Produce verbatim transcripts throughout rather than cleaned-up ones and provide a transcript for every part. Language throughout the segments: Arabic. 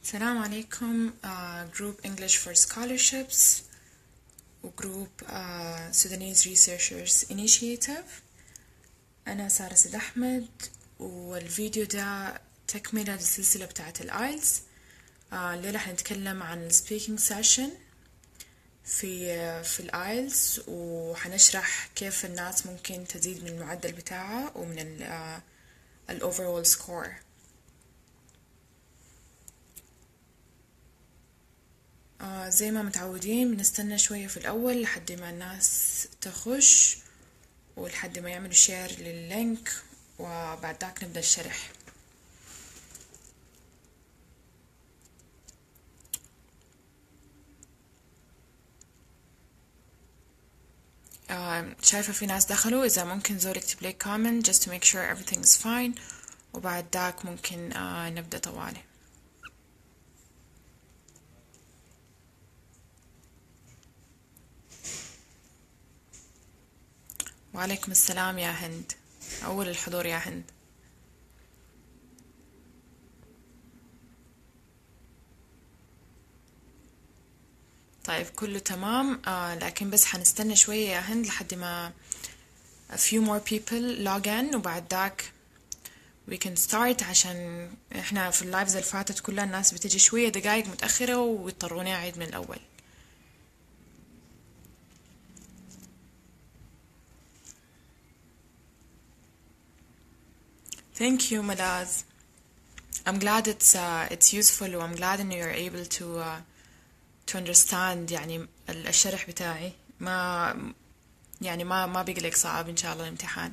السلام عليكم. جروب English for Scholarships وجروب Sudanese Researchers Initiative. أنا سارة سيد أحمد، والفيديو ده تكملة للسلسلة بتاعة الآيلتس. الليلة حنتكلم عن السبيكينج سيشن في في الآيلتس، وحنشرح كيف الناس ممكن تزيد من المعدل بتاعها ومن ال ال overall score. آه زي ما متعودين بنستنى شوية في الأول لحد ما الناس تخش ولحد ما يعملوا شير لللينك، وبعد ذاك نبدأ الشرح. آه شايفة في ناس دخلوا، إذا ممكن زول يكتب لي comment just to make sure everything is fine، وبعد ذاك ممكن آه نبدأ طوالي. وعليكم السلام يا هند، أول الحضور يا هند. طيب كله تمام، آه لكن بس حنستنى شوية يا هند لحد ما a few more people log in، وبعد ذاك we can start، عشان احنا في اللايفز اللي فاتت كلها الناس بتجي شوية دقايق متأخرة ويضطروني أعيد من الأول. Thank you Malaz. I'm glad it's uh, it's useful، و I'm glad إن you're able to uh, to understand يعني الشرح بتاعي. ما يعني ما ما بيقلق صعب إن شاء الله الامتحان.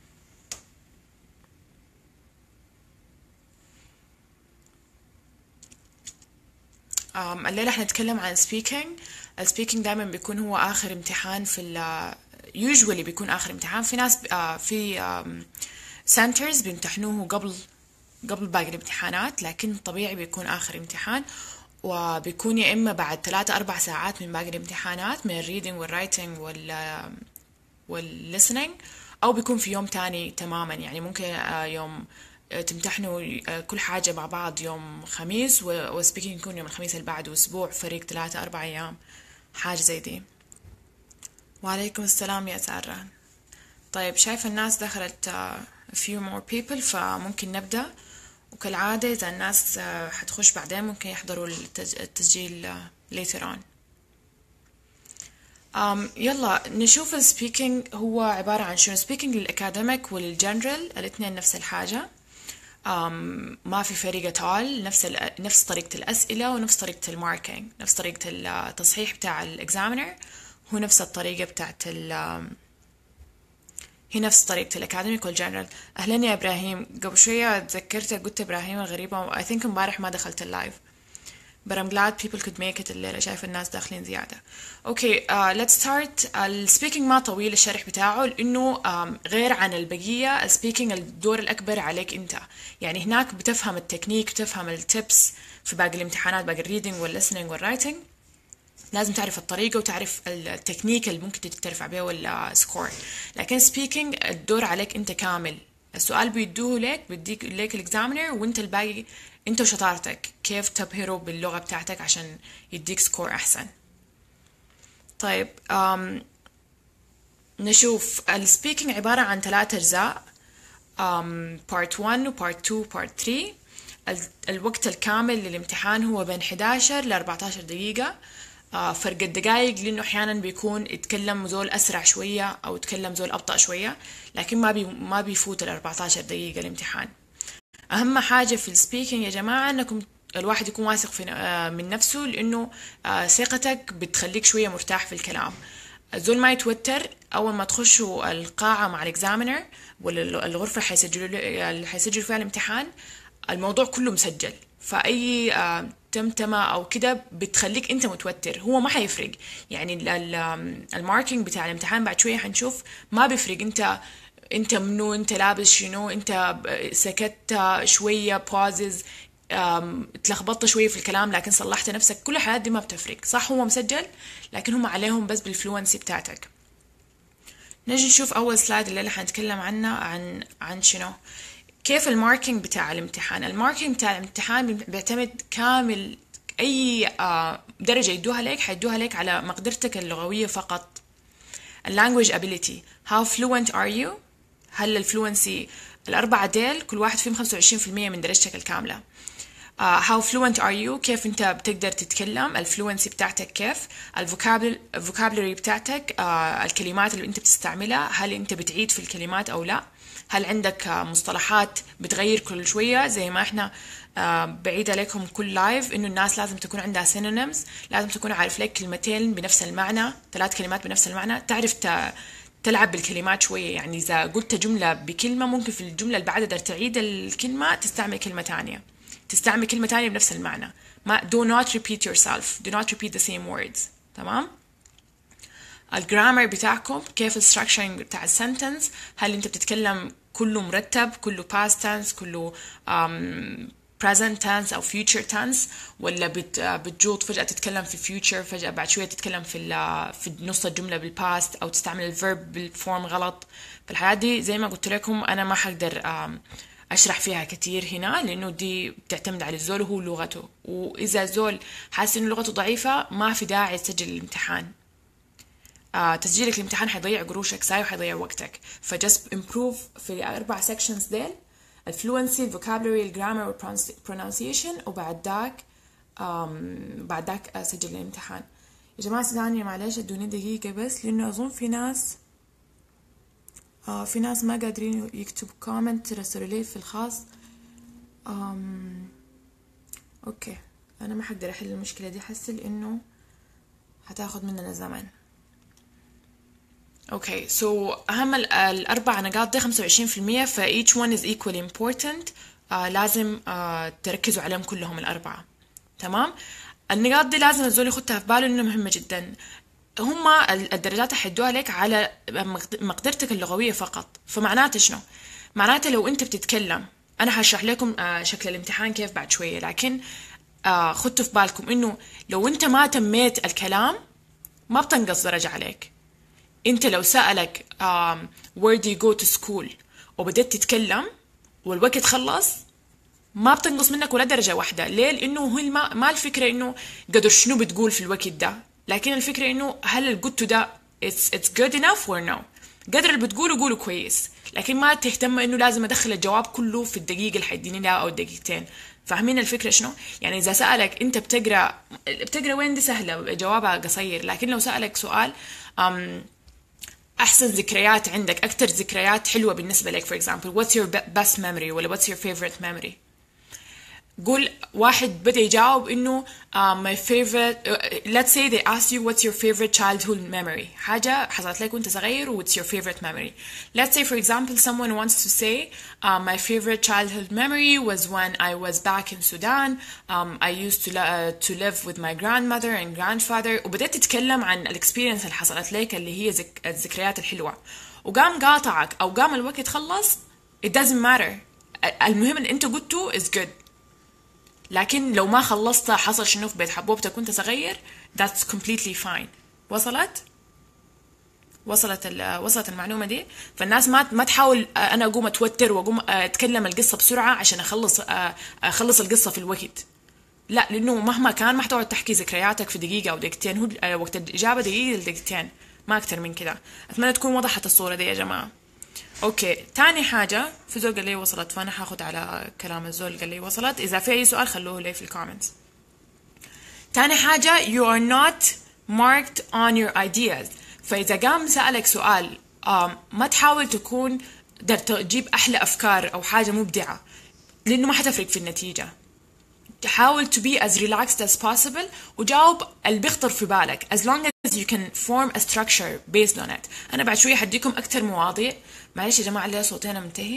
um, الليلة حنتكلم عن speaking. speaking دائما بيكون هو آخر امتحان في ال usually بيكون آخر امتحان. في ناس uh, في um, centers بيمتحنوه قبل قبل باقي الامتحانات، لكن طبيعي بيكون آخر امتحان، وبيكون يا إما بعد ثلاثة أربع ساعات من باقي الامتحانات من الريدنج والرايتنج وال والlistening، أو بيكون في يوم تاني تماما. يعني ممكن يوم تمتحنوا كل حاجة مع بعض يوم خميس، والسبيكينج يكون يوم الخميس اللي بعده، أسبوع فريق ثلاثة أربع أيام، حاجة زي دي. وعليكم السلام يا سارة. طيب شايفة الناس دخلت a few more people، فممكن نبدأ. وكالعادة إذا الناس حتخش بعدين ممكن يحضروا التسجيل later on. um, يلا نشوف السبيكينج هو عبارة عن شنو. سبيكينج للأكاديميك وللجنرال الاثنين نفس الحاجة. um, ما في فرق طال، نفس نفس طريقة الأسئلة ونفس طريقة الماركينج، نفس طريقة التصحيح بتاع الإكزامينر، هو نفس الطريقة بتاعت ال هي نفس طريقة الأكاديميك والجنرال. أهلا يا إبراهيم، قبل شوية تذكرتك قلت إبراهيم الغريبة. I think امبارح ما دخلت اللايف، but I'm glad people could make it الليلة. شايف الناس داخلين زيادة. okay uh, let's start. السبيكينج ما طويل الشرح بتاعه، لأنه um, غير عن البقية. السبيكينج الدور الأكبر عليك أنت، يعني هناك بتفهم التكنيك، بتفهم التيبس. في باقي الامتحانات باقي الريدنج والlistening والرايتنج لازم تعرف الطريقة وتعرف التكنيك اللي ممكن ترفع بيه والسكور. لكن سبيكينج الدور عليك انت كامل. السؤال بيدوه لك، بيديك لك الاكزامينر، وانت الباقي انت وشطارتك كيف تبهره باللغة بتاعتك عشان يديك سكور احسن. طيب um, نشوف السبيكينج عبارة عن ثلاثة اجزاء، um, part one و part two و part three. الوقت الكامل للامتحان هو بين إحدى عشر ل أربعة عشر دقيقة. فرق الدقايق لأنه أحيانا بيكون يتكلم زول أسرع شوية أو يتكلم زول أبطأ شوية، لكن ما بي ما بيفوت ال أربعة عشر دقيقة الامتحان. أهم حاجة في السبيكينج يا جماعة أنكم الواحد يكون واثق في من نفسه، لأنه ثقتك بتخليك شوية مرتاح في الكلام. الزول ما يتوتر أول ما تخشوا القاعة مع الإكزامينر ولا الغرفة اللي حيسجلوا اللي حيسجلوا فيها الامتحان. الموضوع كله مسجل، فأي تمتمة أو كده بتخليك أنت متوتر. هو ما حيفرق، يعني الماركينج بتاع الامتحان بعد شوية حنشوف ما بيفرق أنت أنت منو، أنت لابس شنو، أنت سكت شوية بوزز، تلخبطت شوية في الكلام لكن صلحت نفسك. كل الحاجات دي ما بتفرق. صح هو مسجل، لكن هم عليهم بس بالفلوينسي بتاعتك. نجي نشوف أول سلايد اللي حنتكلم عنه عن عن شنو. كيف الماركينج بتاع الامتحان؟ الماركينج بتاع الامتحان بيعتمد كامل، أي آه، درجة يدوها لك حيدوها لك على مقدرتك اللغوية فقط. language ability, how fluent are you؟ هل الفلوينسي الأربعة ديل كل واحد فيهم خمسة وعشرين في المية من درجتك الكاملة. uh, how fluent are you؟ كيف أنت بتقدر تتكلم، الفلوينسي بتاعتك كيف، الفوكابلري بتاعتك، uh, الكلمات اللي أنت بتستعملها هل أنت بتعيد في الكلمات أو لا، هل عندك مصطلحات بتغير كل شوية زي ما احنا آه بعيد عليكم كل لايف انه الناس لازم تكون عندها synonyms، لازم تكون عارف لك كلمتين بنفس المعنى، ثلاث كلمات بنفس المعنى، تعرف تلعب بالكلمات شوية. يعني إذا قلت جملة بكلمة ممكن في الجملة اللي بعدها تريد الكلمة تستعمل كلمة تانية، تستعمل كلمة تانية بنفس المعنى. ما do not repeat yourself, do not repeat the same words. تمام؟ الجرامر بتاعكم كيف الستراكشرنج بتاع السنتنس، هل انت بتتكلم كله مرتب، كله past tense، كله um, present tense او future tense، ولا بت بتجوط فجأة تتكلم في future، فجأة بعد شوية تتكلم في في نص الجملة بالpast، او تستعمل الفيرب بالفورم غلط. فالحياة دي زي ما قلت لكم انا ما حقدر um, اشرح فيها كتير هنا، لانه دي بتعتمد على الزول وهو لغته، واذا الزول حاسس انه لغته ضعيفة ما في داعي تسجل الامتحان. آه تسجيلك الامتحان حيضيع قروشك ساي وحيضيع وقتك. فجست امبروف في الاربع سيكشنز ديل، الفلوينسي، الفوكابلري، الجرامر والبرونسيشن، وبعد ذاك بعد ذاك اسجل الامتحان. يا جماعه ثانيه معلش ادوني دقيقه بس، لانه اظن في ناس آه في ناس ما قادرين يكتبوا كومنت رسلوا لي في الخاص. آم اوكي انا ما حقدر احل المشكله دي حسي، لانه هتاخد مننا زمن. اوكي سو اهم الاربع نقاط دي خمسة وعشرين في المية، ف each one is equally important. آه لازم آه تركزوا عليهم كلهم الاربعه. تمام؟ النقاط دي لازم الزول يخدها في باله انه مهمه جدا. هما الدرجات حيدوها لك على مقدرتك اللغويه فقط. فمعناته شنو؟ معناته لو انت بتتكلم، انا هشرح لكم آه شكل الامتحان كيف بعد شويه، لكن آه خدوا في بالكم انه لو انت ما تميت الكلام ما بتنقص درجه عليك. انت لو سألك um, where do you go to school وبدأت تتكلم والوقت خلص ما بتنقص منك ولا درجة واحدة. ليه؟ لأنه هو ما, ما الفكرة إنه قدر شنو بتقول في الوقت ده، لكن الفكرة إنه هل القلت ده it's, it's good enough or no. قدر اللي بتقوله قوله كويس، لكن ما تهتم إنه لازم أدخل الجواب كله في الدقيقة اللي حيديني لها أو الدقيقتين. فاهمين الفكرة شنو؟ يعني إذا سألك أنت بتقرأ بتقرأ وين دي سهلة جوابها قصير، لكن لو سألك سؤال um, أحسن ذكريات عندك، أكتر ذكريات حلوة بالنسبة لك for example what's your best memory ولا what's your favorite memory. قول واحد بدأ يجاوب إنه uh, my favorite uh, let's say they ask you what's your favorite childhood memory، حاجة حصلت لك وأنت صغير و what's your favorite memory. Let's say for example someone wants to say uh, my favorite childhood memory was when I was back in Sudan. um, I used to, uh, to live with my grandmother and grandfather، وبدأت تتكلم عن الاكسبيرينس اللي حصلت لك اللي هي ذك... الذكريات الحلوة، وقام قاطعك أو قام الوقت خلص it doesn't matter. المهم إن أنت قلته is good. لكن لو ما خلصت حصل شنو في بيت حبوبتك وانت صغير that's completely fine. وصلت وصلت وصلت المعلومة دي. فالناس ما ما تحاول انا اقوم اتوتر واقوم اتكلم القصة بسرعة عشان اخلص اخلص القصة في الوقت، لا، لانه مهما كان ما حتقعد تحكي ذكرياتك في دقيقة او دقيقتين، هو وقت الاجابة دقيقة لدقيقتين ما اكتر من كده. اتمنى تكون وضحت الصورة دي يا جماعة. اوكي تاني حاجة، في زول قال لي وصلت، فانا هاخد على كلام الزول قال لي وصلت. اذا في اي سؤال خلوه لي في الكومنتس. تاني حاجة you are not marked on your ideas. فاذا قام سألك سؤال ما تحاول تكون در تجيب احلى افكار او حاجة مبدعة، لانه ما حتفرق في النتيجة. تحاول to be as relaxed as possible وجاوب اللي بيخطر في بالك as long as you can form a structure based on it. أنا بعد شوية حديكم أكتر مواضيع، معلش يا جماعة اللي صوتينا منتهي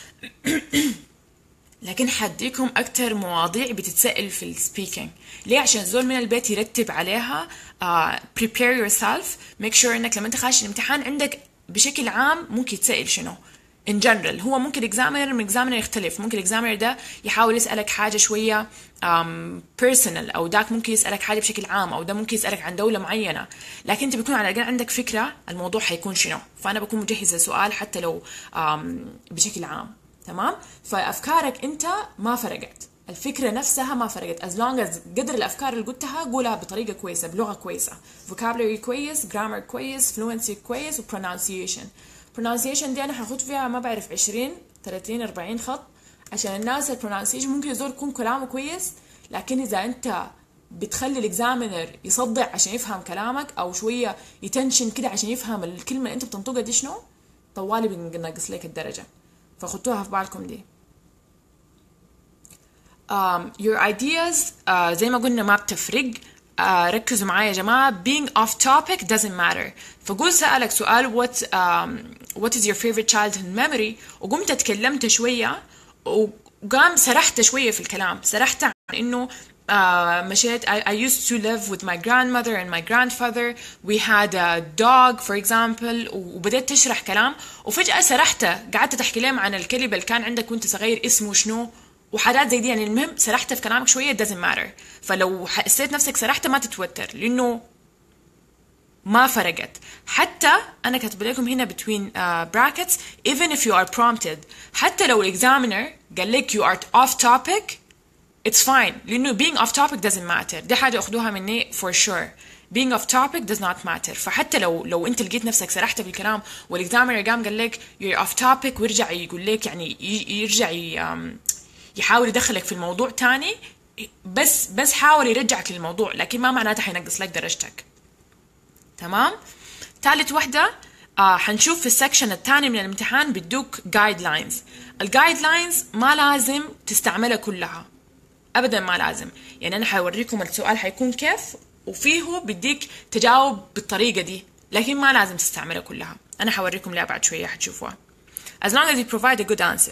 لكن حديكم أكتر مواضيع بتتسأل في السبيكينج. ليه؟ عشان الزول من البيت يرتب عليها. uh, prepare yourself, make sure إنك لما أنت خاش الامتحان عندك بشكل عام ممكن يتسأل شنو in general. هو ممكن examiner من examiner يختلف، ممكن examiner ده يحاول يسألك حاجة شوية um, personal، أو داك ممكن يسألك حاجة بشكل عام، أو ده ممكن يسألك عن دولة معينة، لكن أنت بيكون على الأقل عندك فكرة الموضوع حيكون شنو. فأنا بكون مجهزة سؤال حتى لو um, بشكل عام. تمام؟ فأفكارك أنت ما فرقت، الفكرة نفسها ما فرقت as long as قدر الأفكار اللي قلتها قولها بطريقة كويسة، بلغة كويسة، vocabulary كويس، grammar كويس، fluency كويس، و pronunciation. pronunciation دي أنا حاخد فيها ما بعرف عشرين ثلاثين أربعين خط، عشان الناس ال pronunciation ممكن يزور يكون كلامه كويس، لكن إذا أنت بتخلي الاكزامينر يصدع عشان يفهم كلامك او شويه يتنشن كده عشان يفهم الكلمه اللي انت بتنطقها دي شنو، طوالي بنقص لك الدرجه، فخدوها في بالكم دي. um, your ideas uh, زي ما قلنا ما بتفرق. uh, ركزوا معايا يا جماعه. being off topic doesn't matter. فقول سألك سؤال what um, what is your favorite childhood memory وقمت اتكلمت شويه وقام سرحت شويه في الكلام، سرحت عن انه Uh, مشيت I, I used to live with my grandmother and my grandfather, we had a dog for example، وبدأت تشرح كلام وفجأة سرحت، قعدت تحكي لهم عن الكلب اللي كان عندك وانت صغير اسمه شنو وحاجات زي دي. يعني المهم سرحت في كلامك شوية doesn't matter. فلو حسيت نفسك سرحت ما تتوتر لأنه ما فرقت. حتى أنا كاتب لكم هنا between uh, brackets even if you are prompted، حتى لو الإكزامينر قال لك you are off topic it's fine، لأنه being off topic doesn't matter. دي حاجة أخدوها مني for sure. being off topic does not matter. فحتى لو لو أنت لقيت نفسك سرحت في الكلام والإكزامينر قام قال لك you're off topic ويرجع يقول لك يعني يرجع يحاول يدخلك في الموضوع تاني، بس بس حاول يرجعك للموضوع، لكن ما معناتها حينقص لك درجتك. تمام؟ ثالث وحدة آه حنشوف في السكشن الثاني من الامتحان بيدوك guidelines. الجايدلاينز ما لازم تستعملها كلها ابدا، ما لازم. يعني انا حوريكم السؤال حيكون كيف وفيه بديك تجاوب بالطريقه دي، لكن ما لازم تستعملها كلها. انا حوريكم لها بعد شويه حتشوفوها. as long as you provide a good answer.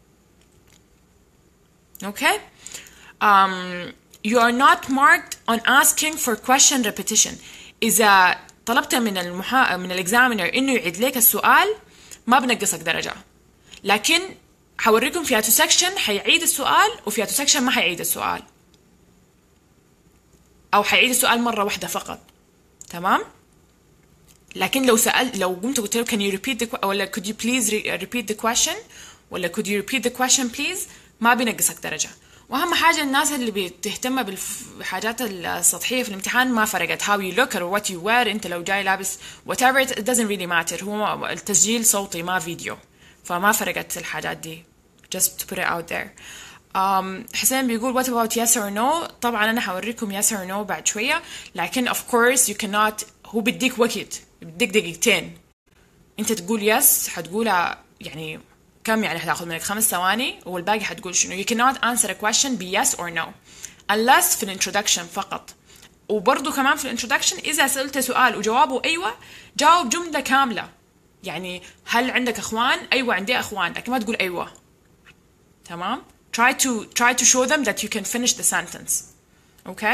okay um, you are not marked on asking for question repetition. اذا طلبت من المحا... من الاكزامينر انه يعيد لك السؤال ما بنقصك درجه، لكن حوريكم في اتو سكشن حيعيد السؤال وفي اتو سكشن ما حيعيد السؤال، او حيعيد السؤال مره واحده فقط. تمام؟ لكن لو سأل لو قمت قلت له can you repeat the ولا could you please repeat the question ولا could you repeat the question please ما بينقصك درجه. واهم حاجه الناس اللي بتهتم بالحاجات السطحيه في الامتحان ما فرقت how you look or what you wear. انت لو جاي لابس whatever it doesn't really matter. هو التسجيل صوتي ما فيديو، فما فرقت الحاجات دي. just to put it out there. um, حسين بيقول what about yes or no. طبعا أنا حوريكم yes or no بعد شوية، لكن of course you cannot. هو بديك وقت، بديك دقيقتين. أنت تقول yes حتقولها يعني كم، يعني حتاخذ منك خمس ثواني والباقي حتقول شنو. you cannot answer a question ب yes or no unless في الانترودكشن فقط. وبرضو كمان في الانترودكشن إذا سألت سؤال وجوابه أيوة جاوب جملة كاملة. يعني هل عندك أخوان؟ أيوة عندي أخوان، لكن ما تقول أيوة. تمام؟ try to try to show them that you can finish the sentence. okay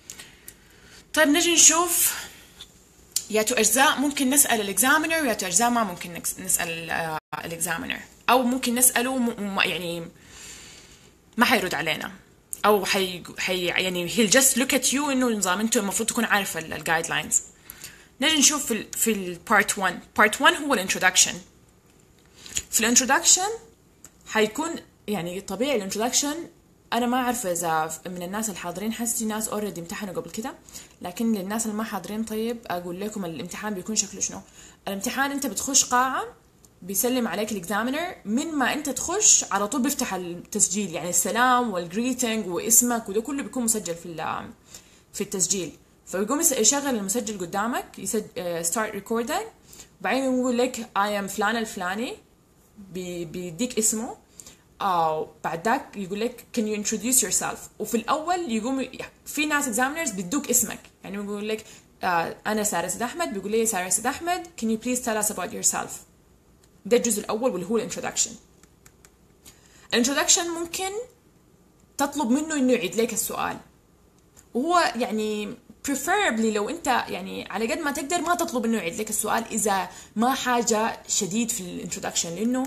طيب نجي نشوف يا تو أجزاء ممكن نسأل الإكزامينر ويا تو أجزاء ما ممكن نسأل الإكزامينر، أو ممكن نسأله م... يعني ما حيرد علينا، أو حي... حي... يعني he'll just look at you إنه نظام أنتوا المفروض تكون عارف الجايد لاينز. نجي نشوف في ال في البارت واحد. بارت واحد هو الانترودكشن. في الانترودكشن حيكون يعني طبيعي الانترودكشن. انا ما اعرف اذا من الناس الحاضرين حسي ناس اوريدي امتحنوا قبل كده، لكن للناس اللي ما حاضرين طيب اقول لكم الامتحان بيكون شكله شنو. الامتحان انت بتخش قاعه بيسلم عليك الاكزامينر، من ما انت تخش على طول بيفتح التسجيل، يعني السلام والجريتنج واسمك وده كله بيكون مسجل في في التسجيل. فيقوم يشغل المسجل قدامك يسجل start recording، بعدين يقول لك I am فلان الفلاني، بيديك اسمه، أو بعد ذاك يقول لك can you introduce yourself. وفي الأول يقوم في ناس examiners بيدوك اسمك، يعني يقول لك آه أنا سارة سيد أحمد، بيقول لي سارة سيد أحمد can you please tell us about yourself. ده الجزء الأول واللي هو الانترودكشن. الانترودكشن ممكن تطلب منه إنه يعيد لك السؤال، وهو يعني preferably لو أنت يعني على قد ما تقدر ما تطلب إنه يعيد لك السؤال إذا ما حاجة شديد في الانترودكشن، لأنه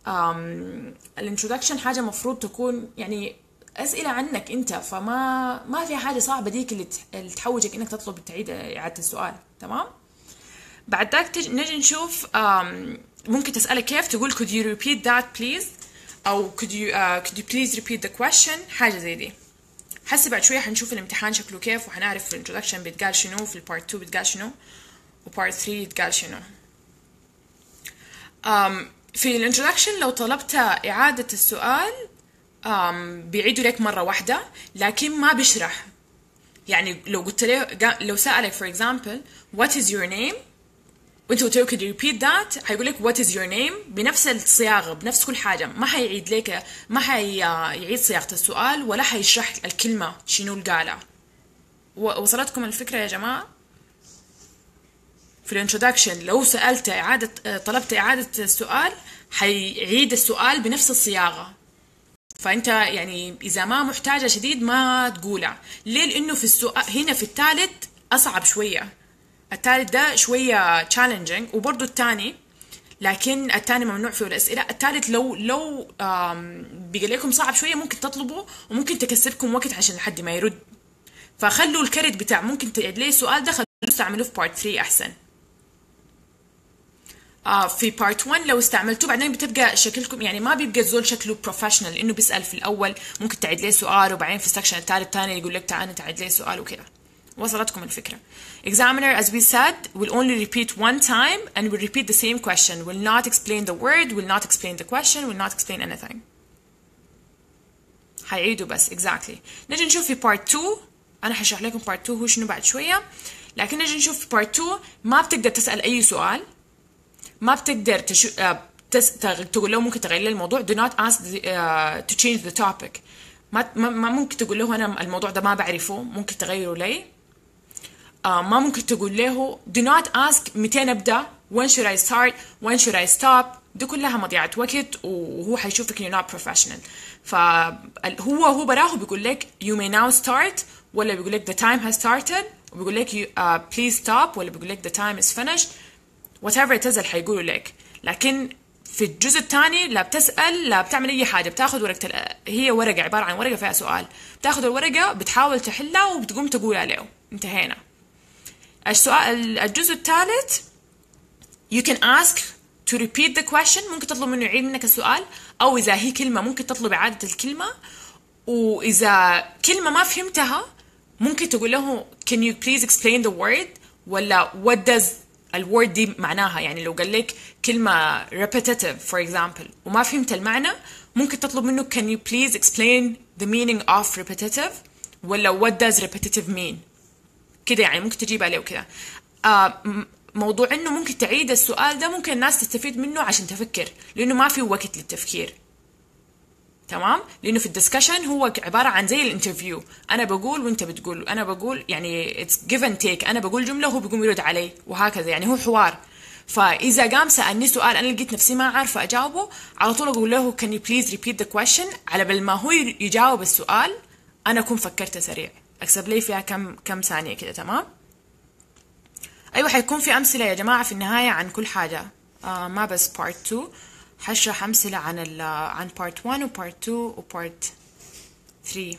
الانترودكشن حاجة مفروض تكون يعني أسئلة عنك أنت، فما ما في حاجة صعبة ديك اللي اللي تحوجك إنك تطلب تعيد إعادة السؤال. تمام؟ بعد ذاك نجي نشوف ممكن تسألك كيف، تقول could you repeat that please. أو could you uh, could you please repeat the question، حاجة زي دي. حسي بعد شوية حنشوف الامتحان شكله كيف، وحنعرف في الانترودكشن بيتقال شنو، في البارت تو بيتقال شنو، وبارت ثري يتقال شنو. um, في الانترودكشن لو طلبت إعادة السؤال um, بيعيدوا لك مرة واحدة، لكن ما بيشرح. يعني لو قلت له، لو سألك for example what is your name، وانت قلت له could you repeat that، حيقول لك what is your name بنفس الصياغة بنفس كل حاجة، ما حيعيد لك، ما حيعيد صياغة السؤال ولا حيشرح الكلمة شنو اللي قالها. وصلتكم الفكرة يا جماعة؟ في الانترودكشن لو سألت إعادة، طلبت إعادة السؤال، حيعيد السؤال بنفس الصياغة. فأنت يعني إذا ما محتاجة شديد ما تقولها. ليه؟ لأنه في السؤال هنا في الثالث أصعب شوية. الثالث ده شوية challenging، وبرضو الثاني، لكن الثاني ممنوع فيه الأسئلة. الثالث لو لو بقى لكم صعب شوية ممكن تطلبوا، وممكن تكسبكم وقت عشان لحد ما يرد. فخلوا الكريدت بتاع ممكن تعيد لي السؤال ده خلوه استعملوه في بارت ثري أحسن. آه في بارت ون لو استعملتوه بعدين بتبقى شكلكم يعني ما بيبقى الزول شكله بروفيشنال، لأنه بيسأل في الأول ممكن تعيد لي سؤال، وبعدين في السكشن الثالث تاني يقول لك تعال تعيد لي سؤال وكذا. وصلتكم الفكرة؟ Examiner, as we said, will only repeat one time and will repeat the same question. Will not explain the word, will not explain the question, will not explain anything. حيعيدوا بس exactly. نجي نشوف في part two. أنا حشرح لكم part two هو شنو بعد شوية. لكن نجي نشوف في part two ما بتقدر تسأل أي سؤال. ما بتقدر تشو... uh, تس... تقول له ممكن تغير الموضوع. Do not ask the, uh, to change the topic. ما ما ممكن تقول له أنا الموضوع ده ما بعرفه ممكن تغيره لي. Uh, ما ممكن تقول له do not ask متى نبدأ، when should I start, when should I stop. دي كلها مضيعة وقت، وهو حيشوفك you're not professional. فهو هو براه بيقول لك you may now start، ولا بيقول لك the time has started، وبيقول لك you, uh, please stop، ولا بيقول لك the time is finished. whatever it is اللي حيقولوا لك. لكن في الجزء الثاني لا بتسأل لا بتعمل أي حاجة، بتاخذ ورقة ال... هي ورقة عبارة عن ورقة فيها سؤال، بتاخذ الورقة بتحاول تحلها وبتقوم تقول عليه. انتهينا. السؤال الجزء الثالث you can ask to repeat the question، ممكن تطلب منه يعيد منك السؤال، أو إذا هي كلمة ممكن تطلب إعادة الكلمة، وإذا كلمة ما فهمتها ممكن تقول له can you please explain the word، ولا what does الword دي معناها. يعني لو قال لك كلمة repetitive for example وما فهمت المعنى، ممكن تطلب منه can you please explain the meaning of repetitive، ولا what does repetitive mean كده. يعني ممكن تجيب عليه وكده. آه موضوع انه ممكن تعيد السؤال ده ممكن الناس تستفيد منه عشان تفكر، لانه ما في وقت للتفكير. تمام؟ لانه في الدسكشن هو عباره عن زي الانترفيو، انا بقول وانت بتقول، انا بقول يعني it's give and take، انا بقول جمله وهو بيقوم يرد علي وهكذا، يعني هو حوار. فاذا قام سالني سؤال انا لقيت نفسي ما عارفه اجاوبه، على طول اقول له can you please repeat the question، على بال ما هو يجاوب السؤال انا اكون فكرت سريع، اكسب لي فيها كم كم ثانيه كده. تمام؟ ايوه حيكون في امثله يا جماعه في النهايه عن كل حاجه، آه ما بس part two. حشرح امثله عن ال عن part one و part two و part three.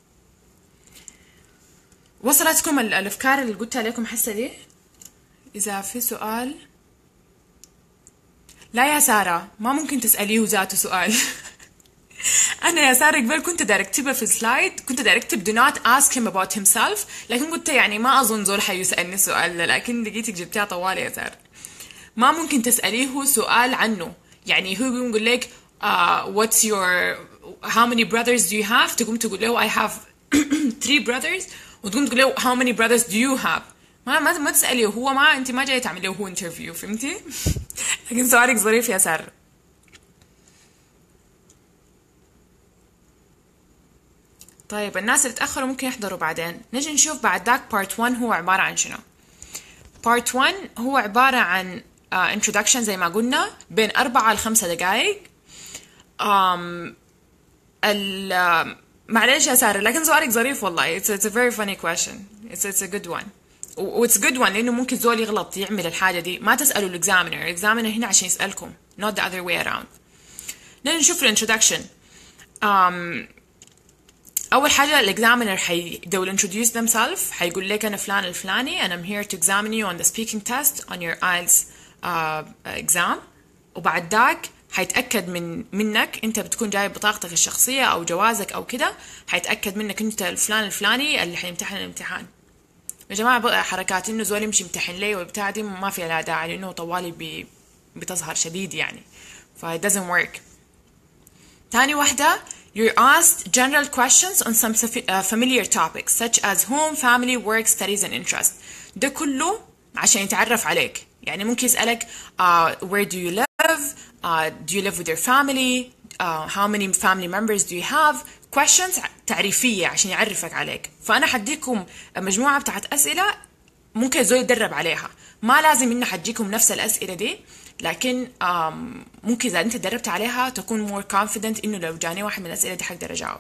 وصلتكم الافكار اللي قلتها لكم حسه دي؟ اذا في سؤال. لا يا ساره ما ممكن تساليه ذاته سؤال. انا يا ساره قبل كنت داير اكتبها في سلايد، كنت داير اكتب do not ask him about himself، لكن قلت يعني ما اظن زول حيسالني سؤال، لكن لقيتك جبتيها طوال يا ساره. ما ممكن تساليه سؤال عنه، يعني هو بيقول لك uh, what's your how many brothers do you have، تقوم تقول له I have three brothers، وتقوم تقول له how many brothers do you have. ما ما ما تساليه هو، ما انت ما جاي تعمليه هو انترفيو، فهمتي؟ لكن سؤالك ظريف يا ساره. طيب الناس اللي تأخروا ممكن يحضروا بعدين. نجي نشوف بعد ذاك part one هو عبارة عن شنو. part one هو عبارة عن uh, introduction زي ما قلنا بين أربعة لخمسة دقايق. um, ال uh, معلش يا سارة لكن سؤالك ظريف والله. it's, it's a very funny question. it's, it's a good one. و it's good one لأنه ممكن زول يغلط يعمل الحاجة دي. ما تسألوا الإكزامينر، الإكزامينر هنا عشان يسألكم not the other way around. نجي نشوف الانترودكشن. um, أول حاجة الإكزامينر حي they will introduce themselves، حيقول لك أنا فلان الفلاني and I'm here to examine you on the speaking test on your آيلتس uh, exam. وبعد ذاك حيتأكد من منك، انت بتكون جايب بطاقتك الشخصية او جوازك او كده، حيتأكد منك انت الفلان الفلاني اللي حيمتحن الامتحان. يا جماعة بقى حركات انه زول يمشي يمتحن لي وبتاع دي ما فيها لا داعي، لانه طوالي بي بتظهر شديد يعني، ف it doesn't work. تاني واحدة you're asked general questions on some familiar topics such as home, family, work, studies and interests. ده كله عشان يتعرف عليك. يعني ممكن يسألك uh, where do you live, uh, do you live with your family, uh, how many family members do you have. questions تعريفية عشان يعرفك عليك. فأنا حديكم مجموعة بتاعت أسئلة ممكن الزول يتدرب عليها، ما لازم إنه حديكم نفس الأسئلة دي، لكن ممكن إذا أنت تدربت عليها تكون more confident إنه لو جاني واحد من الأسئلة دي حقدر أجاوب.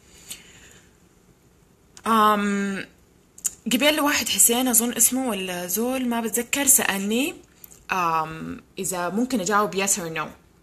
قبل واحد حسين أظن اسمه ولا زول ما بتذكر سألني إذا ممكن أجاوب yes or no.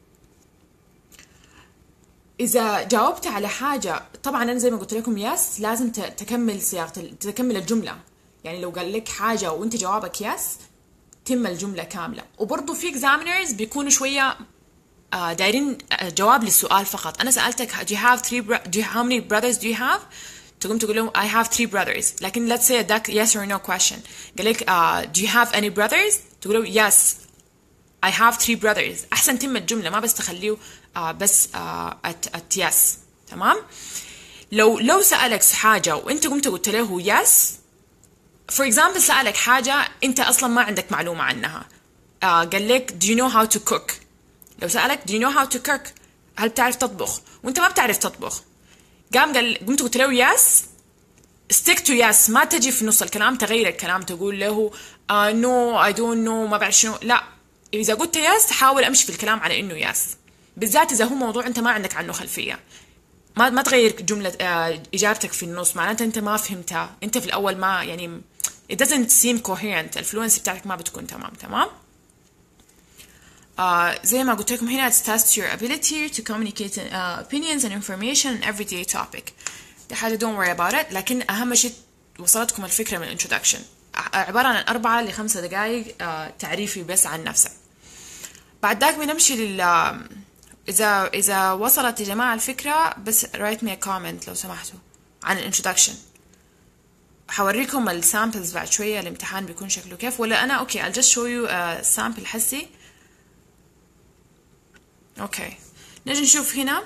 إذا جاوبت على حاجة طبعا أنا زي ما قلت لكم yes لازم تكمل سياق تكمل الجملة، يعني لو قال لك حاجة وأنت جوابك yes تم الجملة كاملة. وبرضو في examiners بيكونوا شوية uh, دايرين جواب للسؤال فقط. أنا سألتك do you have three bro- do you, how many brothers do you have، تقوم تقول لهم I have three brothers. لكن let's say that yes or no question قال لك uh, do you have any brothers، تقول له yes I have three brothers. أحسن تم الجملة ما بس تخليه uh, بس uh, at, at yes. تمام. لو لو سألك حاجة وأنت قمت قلت له yes for example سألك حاجة أنت أصلا ما عندك معلومة عنها، uh, قال لك do you know how to cook. لو سألك do you know how to cook هل بتعرف تطبخ وأنت ما بتعرف تطبخ، قام قال قمت قلت له yes stick to yes، ما تجي في نص الكلام تغير الكلام تقول له uh, no I don't know ما بعرف شنو. لا، إذا قلت yes حاول أمشي في الكلام على إنه yes، بالذات إذا هو موضوع أنت ما عندك عنه خلفية. ما ما تغير جملة آه إجابتك في النص، معناته أنت ما فهمتها، أنت في الأول ما يعني it doesn't seem coherent، الفلوينسي بتاعتك ما بتكون تمام. تمام. آه زي ما قلت لكم هنا it tests your ability to communicate uh, opinions and information in everyday topic. دي حاجة don't worry about it، لكن أهم شيء وصلتكم الفكرة من introduction، عبارة عن أربعة لخمسة دقائق آه تعريفي بس عن نفسك. بعد ذاك بنمشي لل إذا إذا وصلت يا جماعة الفكرة بس write me a comment لو سمحتوا عن الانترودكشن. حوريكم السامبلز بعد شوية الامتحان بيكون شكله كيف، ولا أنا أوكي I'll just show you a sample حسي. أوكي نجي نشوف هنا.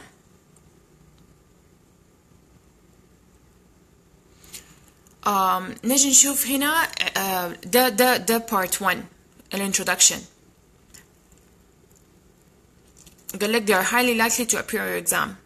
um, نجي نشوف هنا uh, ده ده ده part one الانترودكشن. قال لك they are highly likely to appear on your exam.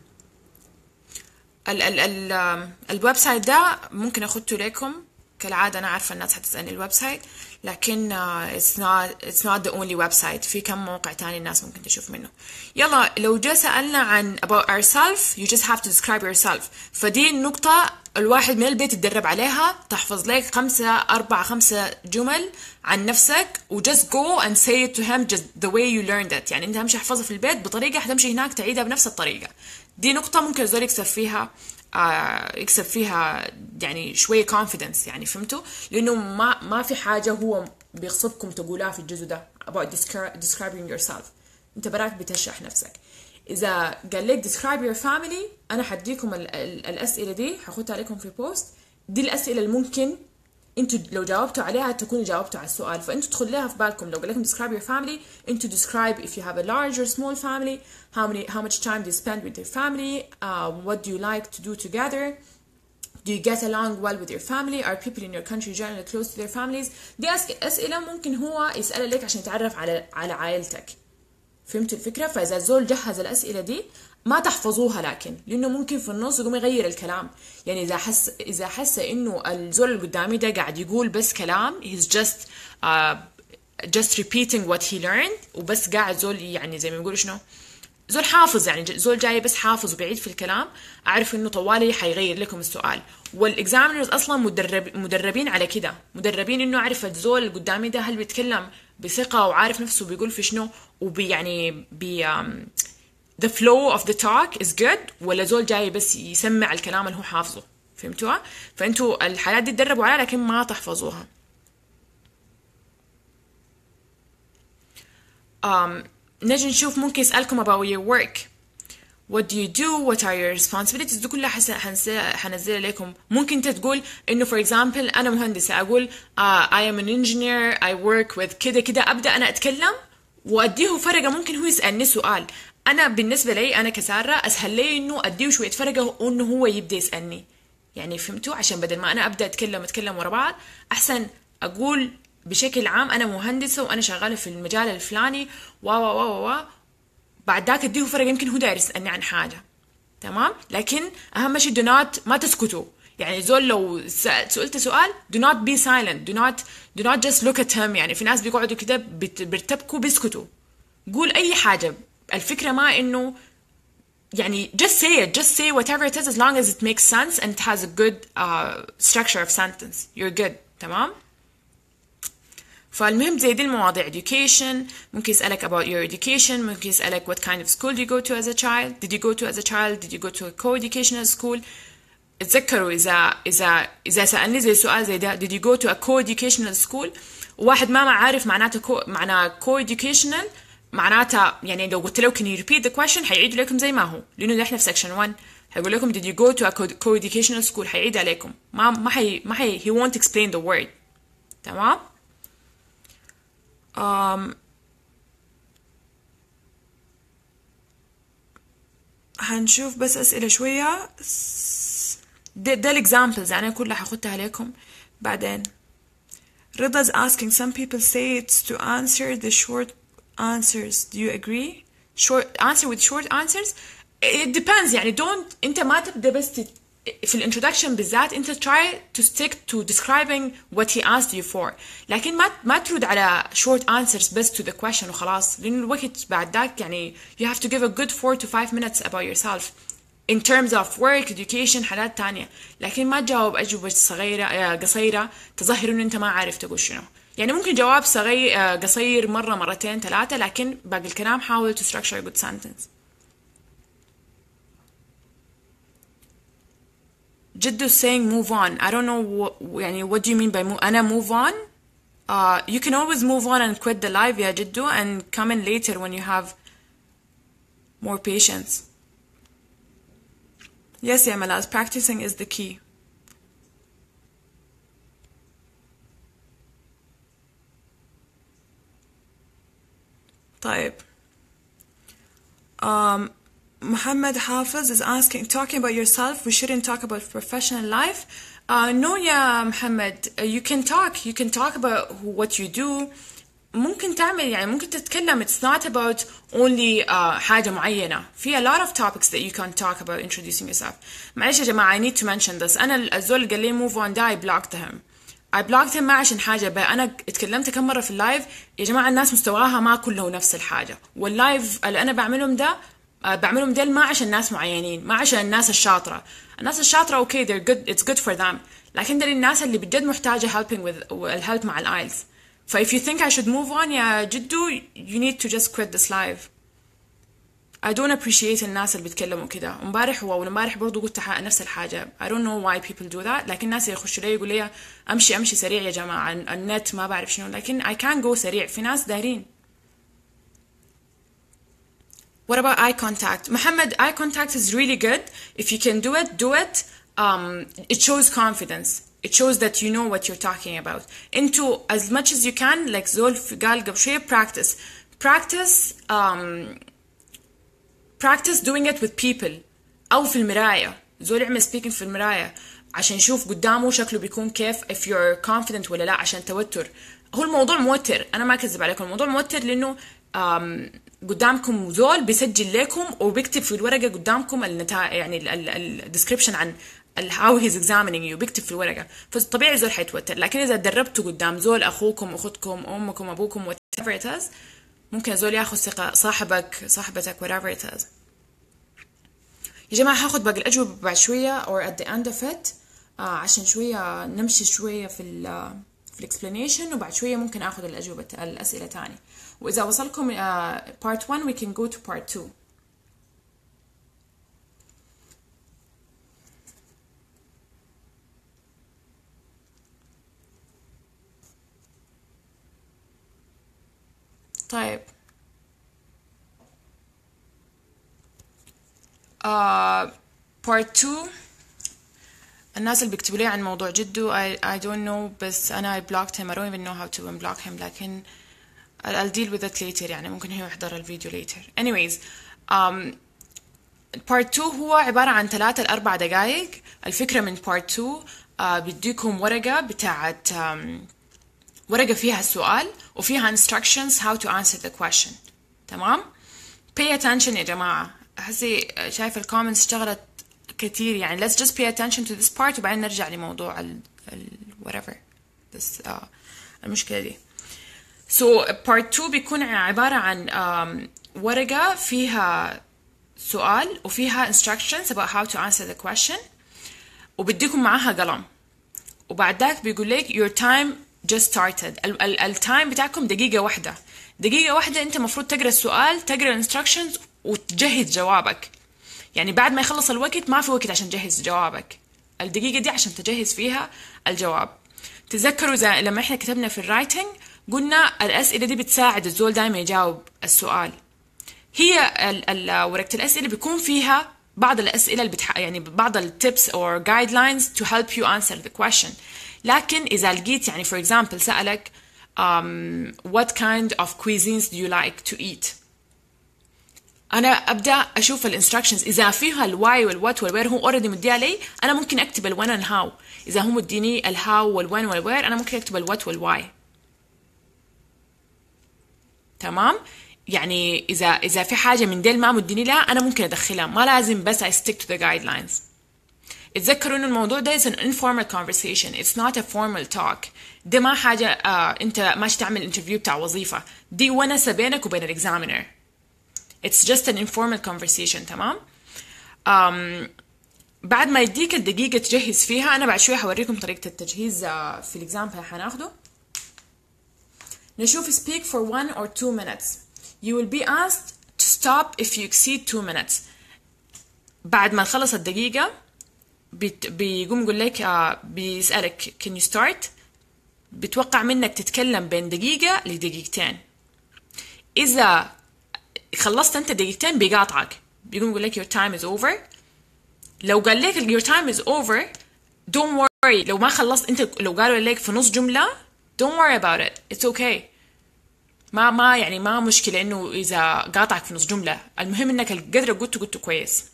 ال ال ال الويب سايت ده ممكن اخدته لكم كالعادة، أنا عارفة الناس هتسألني الويب سايت، لكن uh, it's not it's not the only website، في كم موقع تاني الناس ممكن تشوف منه. يلا لو جاء سألنا عن about ourselves you just have to describe yourself، فدي النقطة الواحد من البيت يتدرب عليها، تحفظ لك خمسة أربعة خمسة جمل عن نفسك و just go and say it to him just the way you learned it. يعني أنت همشي احفظها في البيت بطريقة، هتمشي هناك تعيدها بنفس الطريقة. دي نقطة ممكن الزول يكسب فيها آه يكسب فيها يعني شوية confidence، يعني فهمتوا؟ لأنه ما ما في حاجة هو بيغصبكم تقولها في الجزء ده about describing yourself، أنت براك بتشرح نفسك. إذا قال لك describe your family أنا حديكم ال ال الأسئلة دي حاخدها عليكم في بوست. دي الأسئلة اللي ممكن أنتوا لو جاوبتوا عليها تكونوا جاوبتوا على السؤال، فأنتوا تدخلوها في بالكم. لو قال لكم describe your family أنتوا describe if you have a large or small family, how many how much time do you spend with your family, uh, what do you like to do together, do you get along well with your family, are people in your country generally close to their families. دي أسئلة ممكن هو يسأل لك عشان يتعرف على على عائلتك. فهمتوا الفكرة؟ فإذا الزول جهز الأسئلة دي ما تحفظوها، لكن لأنه ممكن في النص يقوم يغير الكلام. يعني إذا حس إذا حس إنه الزول اللي قدامي ده قاعد يقول بس كلام he's just uh, just repeating what he learned وبس قاعد زول يعني زي ما يقولوا شنو زول حافظ، يعني زول جاي بس حافظ وبعيد في الكلام، أعرف إنه طوالي حيغير لكم السؤال. والإكزامينرز أصلا مدرب مدربين على كده، مدربين إنه عارف الزول اللي قدامي ده هل بيتكلم بثقة وعارف نفسه بيقول في شنو وبي بي um, the flow of the talk is good، ولا زول جاي بس يسمع الكلام اللي هو حافظه. فهمتوها؟ فأنتوا الحالات دي تدربوا عليها لكن ما تحفظوها. um, نجي نشوف ممكن يسألكم about your work. What do you do? What are your responsibilities? دي كلها حس... حنس... حنزلها لكم. ممكن انت تقول انه for example انا مهندسة، اقول uh, I am an engineer, I work with كده كده، ابدا انا اتكلم واديه فرقة. ممكن هو يسألني سؤال، انا بالنسبة لي انا كسارة اسهل لي انه اديه شوية فرقة وانه هو يبدا يسألني. يعني فهمتوا؟ عشان بدل ما انا ابدا اتكلم اتكلم ورا بعض، احسن اقول بشكل عام انا مهندسة وانا شغالة في المجال الفلاني و و و و بعد ذاك اديه فرق، يمكن هو داير يسألني عن حاجة. تمام؟ لكن اهم شيء do not ما تسكتوا. يعني زول لو سألت سؤال do not be silent, do not do not just look at him. يعني في ناس بيقعدوا كده بيرتبكوا بيسكتوا. قول اي حاجة. الفكرة ما انه يعني just say it, just say whatever it is as long as it makes sense and it has a good uh, structure of sentence. You're good. تمام؟ فالمهم زي دي المواضيع education. ممكن يسألك about your education. ممكن يسألك what kind of school do you go to as a child. Did you go to as a child did you go to a co-educational school. اتذكروا إذا إذا إذا سألني زي سؤال زي ده did you go to a co-educational school وواحد ما عارف معناته co معناه co-educational معناته يعني لو قلت له can you repeat the question حيعيد لكم زي ما هو، لأنه ده احنا في section one. هيقول لكم did you go to a co-educational school حيعيد عليكم. ما ما حي ما حي he won't explain the word. تمام؟ um, هنشوف بس أسئلة شوية. ده, ده الإكزامبلز يعني كلها حخدها عليكم بعدين. رضا's asking some people say it's to answer the short answers. Do you agree? Short answer with short answers? It depends. يعني don't انت ما تبدأ بس تت... في الانترودكشن بالذات انت try to stick to describing what he asked you for. لكن ما ما ترد على short answers بس to the question وخلاص، لأن الوقت بعد ذاك يعني you have to give a good four to five minutes about yourself in terms of work, education، حاجات تانية. لكن ما تجاوب أجوبة صغيرة قصيرة تظهر إنه أنت ما عارف تقول شنو. يعني ممكن جواب صغير قصير مرة مرتين ثلاثة، لكن باقي الكلام حاول to structure a good sentence. جدو saying move on. I don't know what, يعني what do you mean by move. أنا move on. Uh, you can always move on and quit the live يا جدو and come in later when you have more patience. Yes يا ملاز, practicing is the key. طيب. Um, Muhammad Hafiz is asking, talking about yourself, we shouldn't talk about professional life. Uh, no, yeah, Muhammad, uh, you can talk, you can talk about what you do. ممكن تعمل يعني ممكن تتكلم. It's not about only uh, حاجة معينة. في a lot of topics that you can talk about introducing yourself. معلش يا جماعة, I need to mention this. أنا الزول اللي قال لي move on ده I blocked him. I blocked him ما عشان حاجة بقى. أنا اتكلمت كم مرة في اللايف يا جماعة, الناس مستواها ما كله نفس الحاجة. واللايف اللي أنا بعملهم ده بعملهم ده ما عشان ناس معينين, ما عشان الناس الشاطرة. الناس الشاطرة okay, they're good, it's good for them. لكن ده للناس اللي بجد محتاجة helping with الhelp مع الآيلز. ف if you think I should move on يا جدو, you need to just quit this live. I don't appreciate الناس اللي بيتكلموا كده. امبارح واول امبارح برضو قلت نفس الحاجة. I don't know why people do that. لكن الناس يخشوا لي يقول لي امشي امشي سريع يا جماعة, النت ما بعرف شنو. لكن I can't go سريع, في ناس دايرين. What about eye contact? Muhammad, eye contact is really good. If you can do it, do it. Um, it shows confidence. It shows that you know what you're talking about. Into as much as you can, like زول قال قبل شوية, practice. Practice, um, practice doing it with people. أو في المراية. زول يعمل speaking في المراية عشان يشوف قدامه شكله بيكون كيف, if you're confident ولا لا, عشان توتر. هو الموضوع موتر, أنا ما أكذب عليكم, الموضوع موتر لأنه um, قدامكم زول بيسجل لكم وبيكتب في الورقة قدامكم النتائج, يعني ال description عن how he's examining you, بيكتب في الورقة. فطبيعي زول حيتوتر. لكن إذا تدربتوا قدام زول, أخوكم, أختكم, أمكم, أبوكم, whatever it is, ممكن زول ياخذ ثقة, صاحبك, صاحبتك, whatever it is. يا جماعة هاخد باقي الأجوبة بعد شوية or at the end of it, آه عشان شوية نمشي شوية في ال في explanation, وبعد شوية ممكن أخذ الأجوبة الأسئلة تاني. وإذا وصلكم uh, part one we can go to part two. طيب uh, part two. الناس اللي بيكتبوا لي عن موضوع جدو I, I don't know بس أنا I blocked him I don't even know how to unblock him لكن I'll, I'll deal with it later يعني ممكن هو يحضر الفيديو later. anyways um, part two هو عبارة عن ثلاثة لأربع دقايق. الفكرة من part two uh, بديكم ورقة بتاعت um, ورقة فيها السؤال وفيها instructions how to answer the question. تمام. pay attention يا جماعة. حسي شايف الكومنتس اشتغلت كتير يعني let's just pay attention to this part وبعدين نرجع لموضوع ال, ال whatever this, uh, المشكلة دي. so part two بيكون عبارة عن um, ورقة فيها سؤال وفيها instructions about how to answer the question وبديكم معاها قلم وبعد ذاك بيقول لك your time just started. التايم بتاعكم دقيقة واحدة. دقيقة واحدة انت مفروض تقرأ السؤال تقرأ instructions وتجهز جوابك. يعني بعد ما يخلص الوقت ما في وقت عشان تجهز جوابك. الدقيقة دي عشان تجهز فيها الجواب. تذكروا زي لما احنا كتبنا في الرايتنج قلنا الأسئلة دي بتساعد الزول دايما يجاوب السؤال. هي ال ال ورقة الأسئلة بيكون فيها بعض الأسئلة اللي بتح... يعني بعض التيبس or guidelines to help you answer the question. لكن إذا لقيت يعني for example سألك um, what kind of cuisines do you like to eat. أنا أبدأ أشوف الانستراكشنز إذا فيها الواي والوات والوير هو already مديها لي أنا ممكن أكتب الوين and how. إذا هو مديني الهاو والوين والوير أنا ممكن أكتب الوات والواي. تمام. يعني إذا إذا في حاجة من ديل ما مديني لها أنا ممكن أدخلها ما لازم بس I stick to the guidelines. اتذكروا إنه الموضوع ده is an informal conversation it's not a formal talk. ده ما حاجة آه أنت ماشي تعمل انترفيو بتاع وظيفة. دي ونسة بينك وبين الإكزامينر. it's just an informal conversation. تمام. um, بعد ما يديك الدقيقة تجهز فيها أنا بعد شوية حوريكم طريقة التجهيز آه في الإكزامبل اللي حناخده. نشوف speak for one or two minutes. You will be asked to stop if you exceed two minutes. بعد ما تخلص الدقيقة بيقوم يقول لك آه بيسألك can you start. بتوقع منك تتكلم بين دقيقة لدقيقتين. إذا خلصت أنت دقيقتين بيقاطعك بيقوم يقول لك your time is over. لو قال لك your time is over don't worry. لو ما خلصت أنت لو قالوا لك في نص جملة don't worry about it it's okay. ما ما يعني ما مشكلة إنه إذا قاطعك في نص جملة. المهم إنك القدر قلته قلته كويس.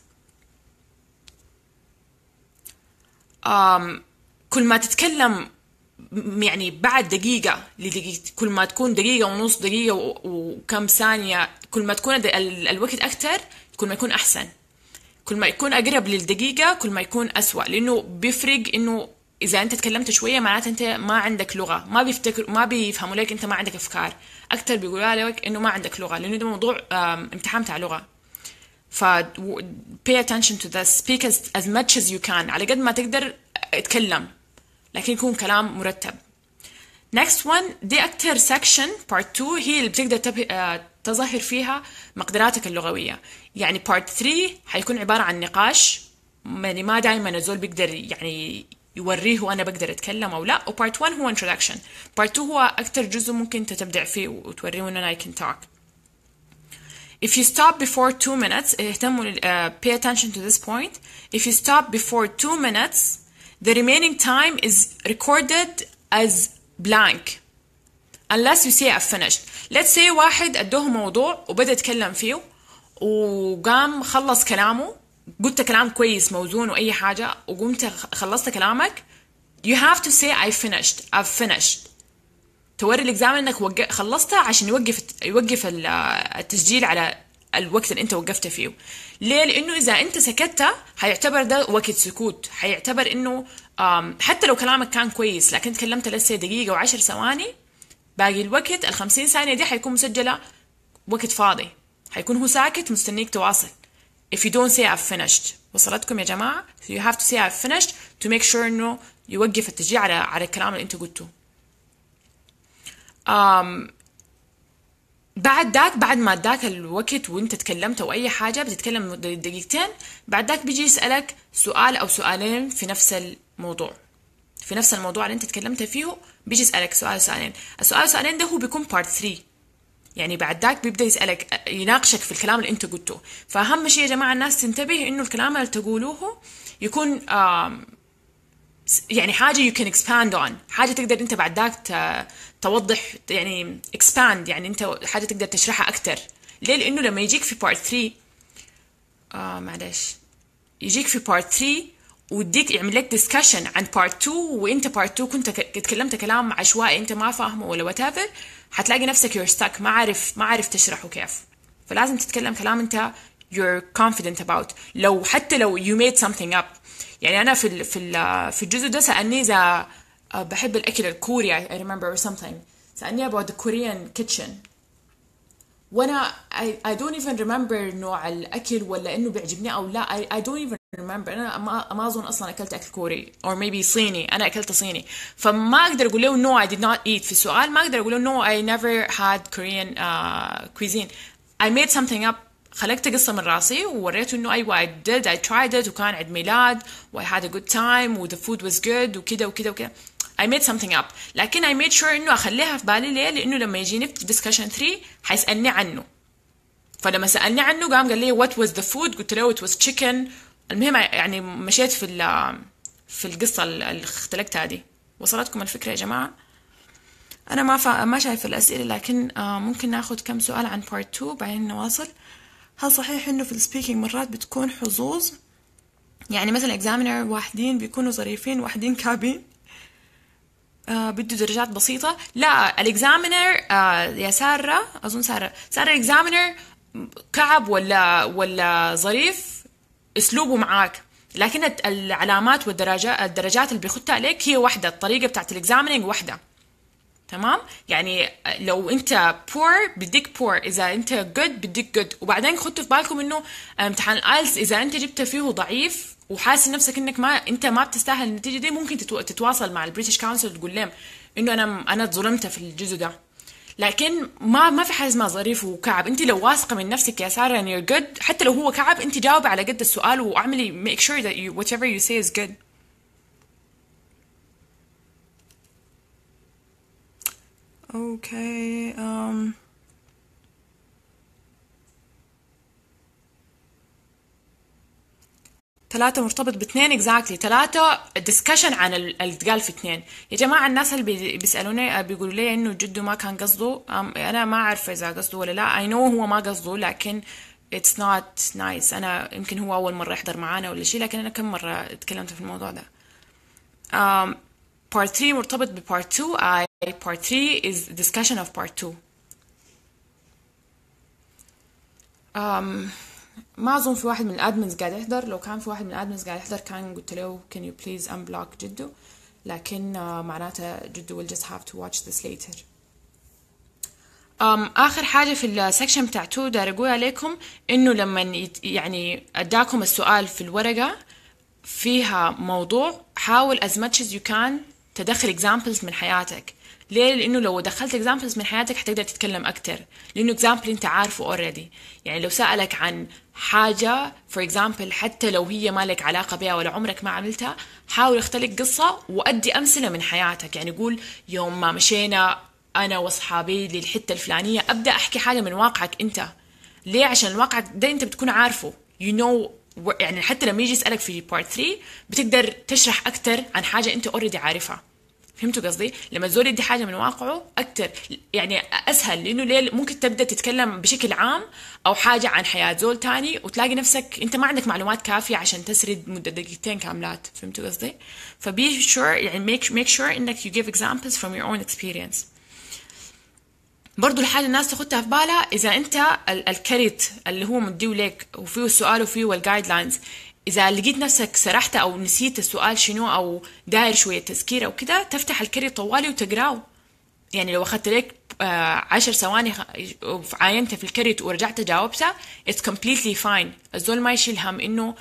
um, كل ما تتكلم يعني بعد دقيقة لدقيقة كل ما تكون دقيقة ونص دقيقة وكم ثانية كل ما تكون الوقت أكتر كل ما يكون أحسن. كل ما يكون أقرب للدقيقة كل ما يكون أسوأ لأنه بيفرق إنه إذا أنت تكلمت شوية معناته أنت ما عندك لغة ما بيفتكر ما بيفهموا لك أنت ما عندك أفكار أكتر بيقولوا لك إنه ما عندك لغة لأنه ده موضوع امتحان بتاع لغة. ف pay attention to this speak as, as much as you can على قد ما تقدر اتكلم لكن يكون كلام مرتب. next one دي أكتر section part two هي اللي بتقدر تب... تظهر فيها مقدراتك اللغوية. يعني part three حيكون عبارة عن نقاش يعني ما دائما الزول بيقدر يعني يوريه وأنا بقدر أتكلم أو لا. و part one هو introduction. part two هو أكتر جزء ممكن تتبدع فيه وتوريه إن أنا I can talk. if you stop before two minutes اهتموا uh, pay attention to this point. if you stop before two minutes the remaining time is recorded as blank unless you say I've finished. let's say واحد أدوه موضوع وبدأ يتكلم فيه وقام خلص كلامه قلت كلام كويس موزون وأي حاجة وقمت خلصت كلامك you have to say I finished I've finished. توري الإكزام إنك وق... خلصتها عشان يوقف يوقف التسجيل على الوقت اللي أنت وقفت فيه. ليه؟ لأنه إذا أنت سكتت هيعتبر ده وقت سكوت. هيعتبر إنه حتى لو كلامك كان كويس لكن تكلمت لسه دقيقة وعشر ثواني باقي الوقت الخمسين ثانية دي هيكون مسجلة وقت فاضي. هيكون هو ساكت مستنيك تواصل. if you don't say I've finished. وصلتكم يا جماعة؟ so you have to say I've finished to make sure إنه يوقف التسجيل على على الكلام اللي أنت قلته. um, بعد ذاك بعد ما ذاك الوقت وانت تكلمت او اي حاجه بتتكلم دقيقتين بعد ذاك بيجي يسالك سؤال او سؤالين في نفس الموضوع في نفس الموضوع اللي انت تكلمت فيه بيجي يسالك سؤال سؤالين. السؤال سؤالين ده هو بيكون part three. يعني بعد ذاك بيبدا يسالك يناقشك في الكلام اللي انت قلته. فاهم شيء يا جماعه الناس تنتبه انه الكلام اللي تقولوه يكون آم يعني حاجه you can expand on، حاجه تقدر انت بعد ذاك توضح، يعني expand، يعني انت حاجه تقدر تشرحها اكثر. ليه؟ لانه لما يجيك في part ثري آه معلش يجيك في part ثري وديك يعمل لك ديسكشن عن بارت تو، وانت بارت تو كنت تكلمت كلام عشوائي انت ما فاهمه ولا وات ايفر، حتلاقي نفسك you're stuck، ما عارف ما عارف تشرحه كيف. فلازم تتكلم كلام انت you're confident about. لو حتى لو you made something up. يعني انا في ال في ال في الجزء ده سالني اذا بحب الاكل الكوري I remember or something، سالني about the Korean kitchen، وانا I, I don't even remember نوع الاكل ولا انه بيعجبني او لا. I, I don't even remember. انا ما, ما اظن اصلا اكلت اكل كوري or maybe صيني، انا اكلت صيني، فما اقدر اقول له no I did not eat في السؤال، ما اقدر اقول له no I never had Korean uh, cuisine. I made something up، خلقت قصة من راسي ووريته انه ايوه I did I tried it وكان عيد ميلاد و I had a good time و the food was good وكده وكده وكده. I made something up، لكن I made sure انه اخليها في بالي. ليه؟ لانه لما يجيني في discussion ثري حيسألني عنه، فلما سألني عنه قام قال لي what was the food، قلت له it was chicken. المهم يعني مشيت في في القصة اللي اختلقتها دي. وصلتكم الفكرة يا جماعة؟ انا ما فا... ما شايف الاسئلة، لكن آه ممكن ناخد كم سؤال عن part تو بعدين نواصل. هل صحيح انه في السبيكينج مرات بتكون حظوظ؟ يعني مثلا examiner واحدين بيكونوا ظريفين واحدين كابين آه بده درجات بسيطة. لا الاكزامينر آه يا سارة، اظن سارة سارة الاكزامينر كعب ولا ولا ظريف اسلوبه معاك، لكن العلامات والدرجات الدرجات اللي بيخدها عليك هي واحدة، الطريقة بتاعت الاكزامينج واحدة. تمام؟ يعني لو انت poor بديك poor، اذا انت good بديك good. وبعدين خدوا في بالكم انه امتحان الايلتس اذا انت جبت فيه ضعيف وحاسس نفسك انك ما انت ما بتستاهل النتيجه دي، ممكن تتواصل مع البريتش كونسل تقول لهم انه انا انا اتظلمت في الجزء ده. لكن ما ما في حاجه اسمها ظريف وكعب. انت لو واثقه من نفسك يا ساره ان you're good، حتى لو هو كعب انت جاوبي على قد السؤال واعملي make sure that you, whatever you say is good. Okay. Um. ثلاثة مرتبط باثنين exactly. ثلاثة discussion عن اللي اتقال في اثنين. يا جماعة الناس اللي بيسألوني بيقولوا لي انه جده ما كان قصده، انا ما اعرف اذا قصده ولا لا. I know هو ما قصده، لكن it's not nice. انا يمكن هو اول مرة يحضر معانا ولا شيء، لكن انا كم مرة اتكلمت في الموضوع ده. um, part ثري مرتبط ب part تو. I part ثري is discussion of part two. um, ما أظن في واحد من الادمنز قاعد يحضر. لو كان في واحد من الادمنز قاعد يحضر كان قلت له can you please unblock جدو، لكن uh, معناته جدو will just have to watch this later. um, آخر حاجة في السكشن بتاع تو دار أقول عليكم إنه لما يت يعني أداكم السؤال في الورقة فيها موضوع، حاول as much as you can تدخل examples من حياتك. ليه؟ لأنه لو دخلت examples من حياتك حتقدر تتكلم أكتر، لأنه example أنت عارفه already. يعني لو سألك عن حاجة for example حتى لو هي ما لك علاقة بها ولا عمرك ما عملتها، حاول اختلق قصة وأدي أمثلة من حياتك. يعني قول يوم ما مشينا أنا وأصحابي للحتة الفلانية، أبدأ أحكي حاجة من واقعك أنت. ليه؟ عشان الواقع ده أنت بتكون عارفه you know. يعني حتى لما يجي يسألك في part ثري بتقدر تشرح أكتر عن حاجة أنت already عارفها. فهمتوا قصدي؟ لما الزول يدي حاجه من واقعه اكتر يعني اسهل، لانه ليه ممكن تبدا تتكلم بشكل عام او حاجه عن حياه زول تاني وتلاقي نفسك انت ما عندك معلومات كافيه عشان تسرد مده دقيقتين كاملات. فهمتوا قصدي؟ فبي sure يعني make make sure انك you give examples from your own experience. برضو الحاجه الناس تاخدها في بالها، اذا انت الكريت اللي هو مديه لك وفيه السؤال وفيه الجايد لاينز، إذا لقيت نفسك سرحت أو نسيت السؤال شنو أو داير شوية تذكير أو كده، تفتح الكريت طوالي وتقراه. يعني لو أخذت لك عشر ثواني عاينت في الكريت ورجعت جاوبتها it's completely fine. الزول ما يشيل هم إنه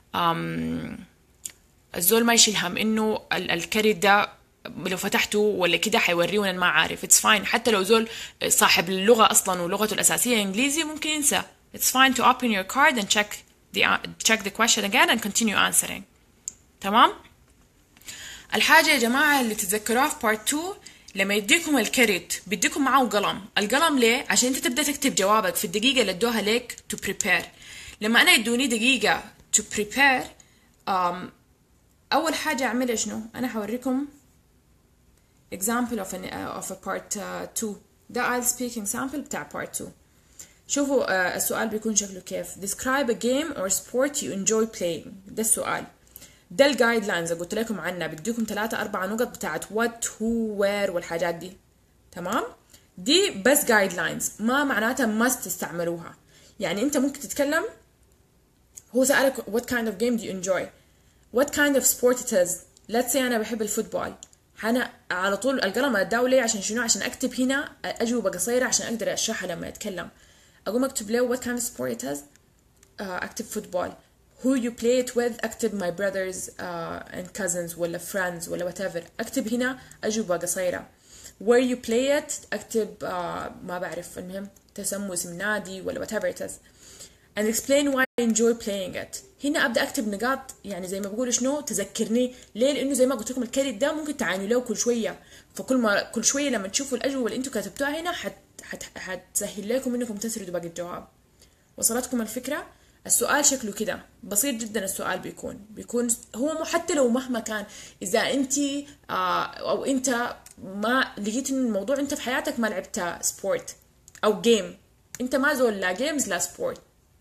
الزول ما يشيل هم إنه الكريت ده لو فتحته ولا كده حيوريه أنا ما عارف. it's fine. حتى لو زول صاحب اللغة أصلا ولغته الأساسية إنجليزي ممكن ينسى. it's fine to open your card and check the check the question again and continue answering. تمام؟ الحاجة يا جماعة اللي تتذكروها في part تو، لما يديكم الكريت بيديكم معه قلم. القلم ليه؟ عشان انت تبدا تكتب جوابك في الدقيقه اللي ادوها لك to prepare. لما انا يدوني دقيقه to prepare um, اول حاجه اعملها شنو؟ انا حوريكم example of, an, uh, of a part uh, two. ده I'll speaking sample بتاع part two. شوفوا uh, السؤال بيكون شكله كيف. describe a game or sport you enjoy playing. ده السؤال. ده الجايد لاينز قلت لكم عنها، بديكم ثلاثة أربعة نقط بتاعت what who where والحاجات دي. تمام؟ دي بس جايد لاينز، ما معناتها must تستعملوها. يعني أنت ممكن تتكلم، هو سألك what kind of game do you enjoy؟ what kind of sport it is؟ let's say أنا بحب الفوتبول، أنا على طول القلم أداه ليه؟ عشان شنو؟ عشان أكتب هنا أجوبة قصيرة عشان أقدر أشرحها لما أتكلم. أقوم أكتب له what kind of sport it is؟ uh, أكتب فوتبول. who you play it with أكتب my brothers uh, and cousins ولا friends ولا whatever. أكتب هنا أجوبة قصيرة. where you play it أكتب uh, ما بعرف، المهم تسموا اسم نادي ولا whatever it is. and explain why you enjoy playing it. هنا أبدأ أكتب نقاط، يعني زي ما بقول شنو تذكرني ليه، لأنه زي ما قلت لكم الكريت ده ممكن تعانوا له كل شوية، فكل ما كل شوية لما تشوفوا الأجوبة اللي أنتوا كتبتوها هنا حت حت حتسهل لكم إنكم تسردوا باقي الجواب. وصلتكم الفكرة؟ السؤال شكله كده بسيط جدا. السؤال بيكون بيكون هو حتى لو مهما كان، إذا أنت آه أو أنت ما لقيت إن الموضوع أنت في حياتك ما لعبت سبورت أو جيم، أنت ما زول لا جيمز لا سبورت،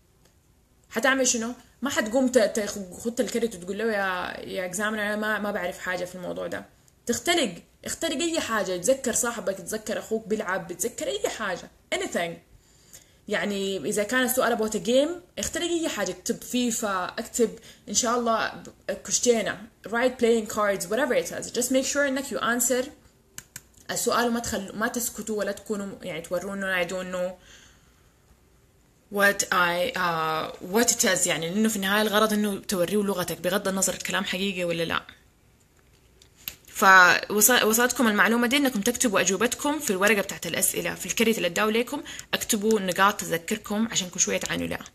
حتعمل شنو؟ ما حتقوم تاخد الكريت وتقول له يا يا اكزامنر انا ما ما بعرف حاجه في الموضوع ده. تختلق اختلق اي حاجه، تذكر صاحبك، تذكر اخوك بيلعب، بتذكر اي حاجه anything. يعني اذا كان السؤال about a game اختلق اي حاجه، اكتب فيفا، اكتب ان شاء الله كشتينه، write playing cards whatever it is. just make sure انك you answer السؤال وما تخلوا ما تسكتوا ولا تكونوا يعني تورونا I don't know what I uh, what it is. يعني لأنه في النهاية الغرض إنه توريه لغتك بغض النظر الكلام حقيقي ولا لا. فوصلتكم المعلومة دي إنكم تكتبوا أجوبتكم في الورقة بتاعت الأسئلة في الكريت اللي اداه لكم، اكتبوا نقاط تذكركم عشان كل شوية تعانوا لها.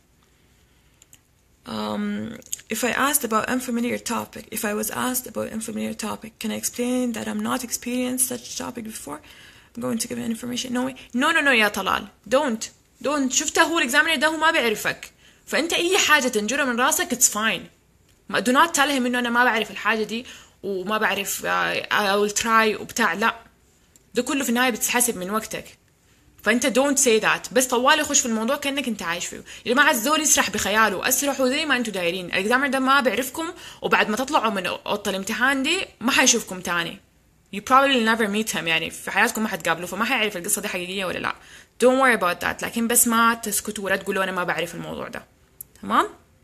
Um, if I asked about unfamiliar topic, if I was asked about unfamiliar topic, can I explain that I'm not experienced such topic before? I'm going to give information. No way. No, no, no يا طلال. Don't. don't. شفته هو الإكزامينر ده هو ما بيعرفك. فأنت أي حاجة تنجرها من راسك it's fine. ما do not tell him إنه أنا ما بعرف الحاجة دي وما بعرف uh, I will try وبتاع. لا. ده كله في النهاية بتتحسب من وقتك. فانت don't say that. بس طوالي خش في الموضوع كأنك انت عايش فيه. يا جماعة الزول يسرح بخياله، اسرحوا زي ما انتوا دايرين. الاكزامر ده ما بيعرفكم، وبعد ما تطلعوا من اوضه الامتحان دي ما حيشوفكم تاني. you probably never meet him، يعني في حياتكم ما حتقابلوا، فما حيعرف القصة دي حقيقية ولا لا. don't worry about that. لكن بس ما تسكتوا ولا تقولوا انا ما بعرف الموضوع ده. تمام؟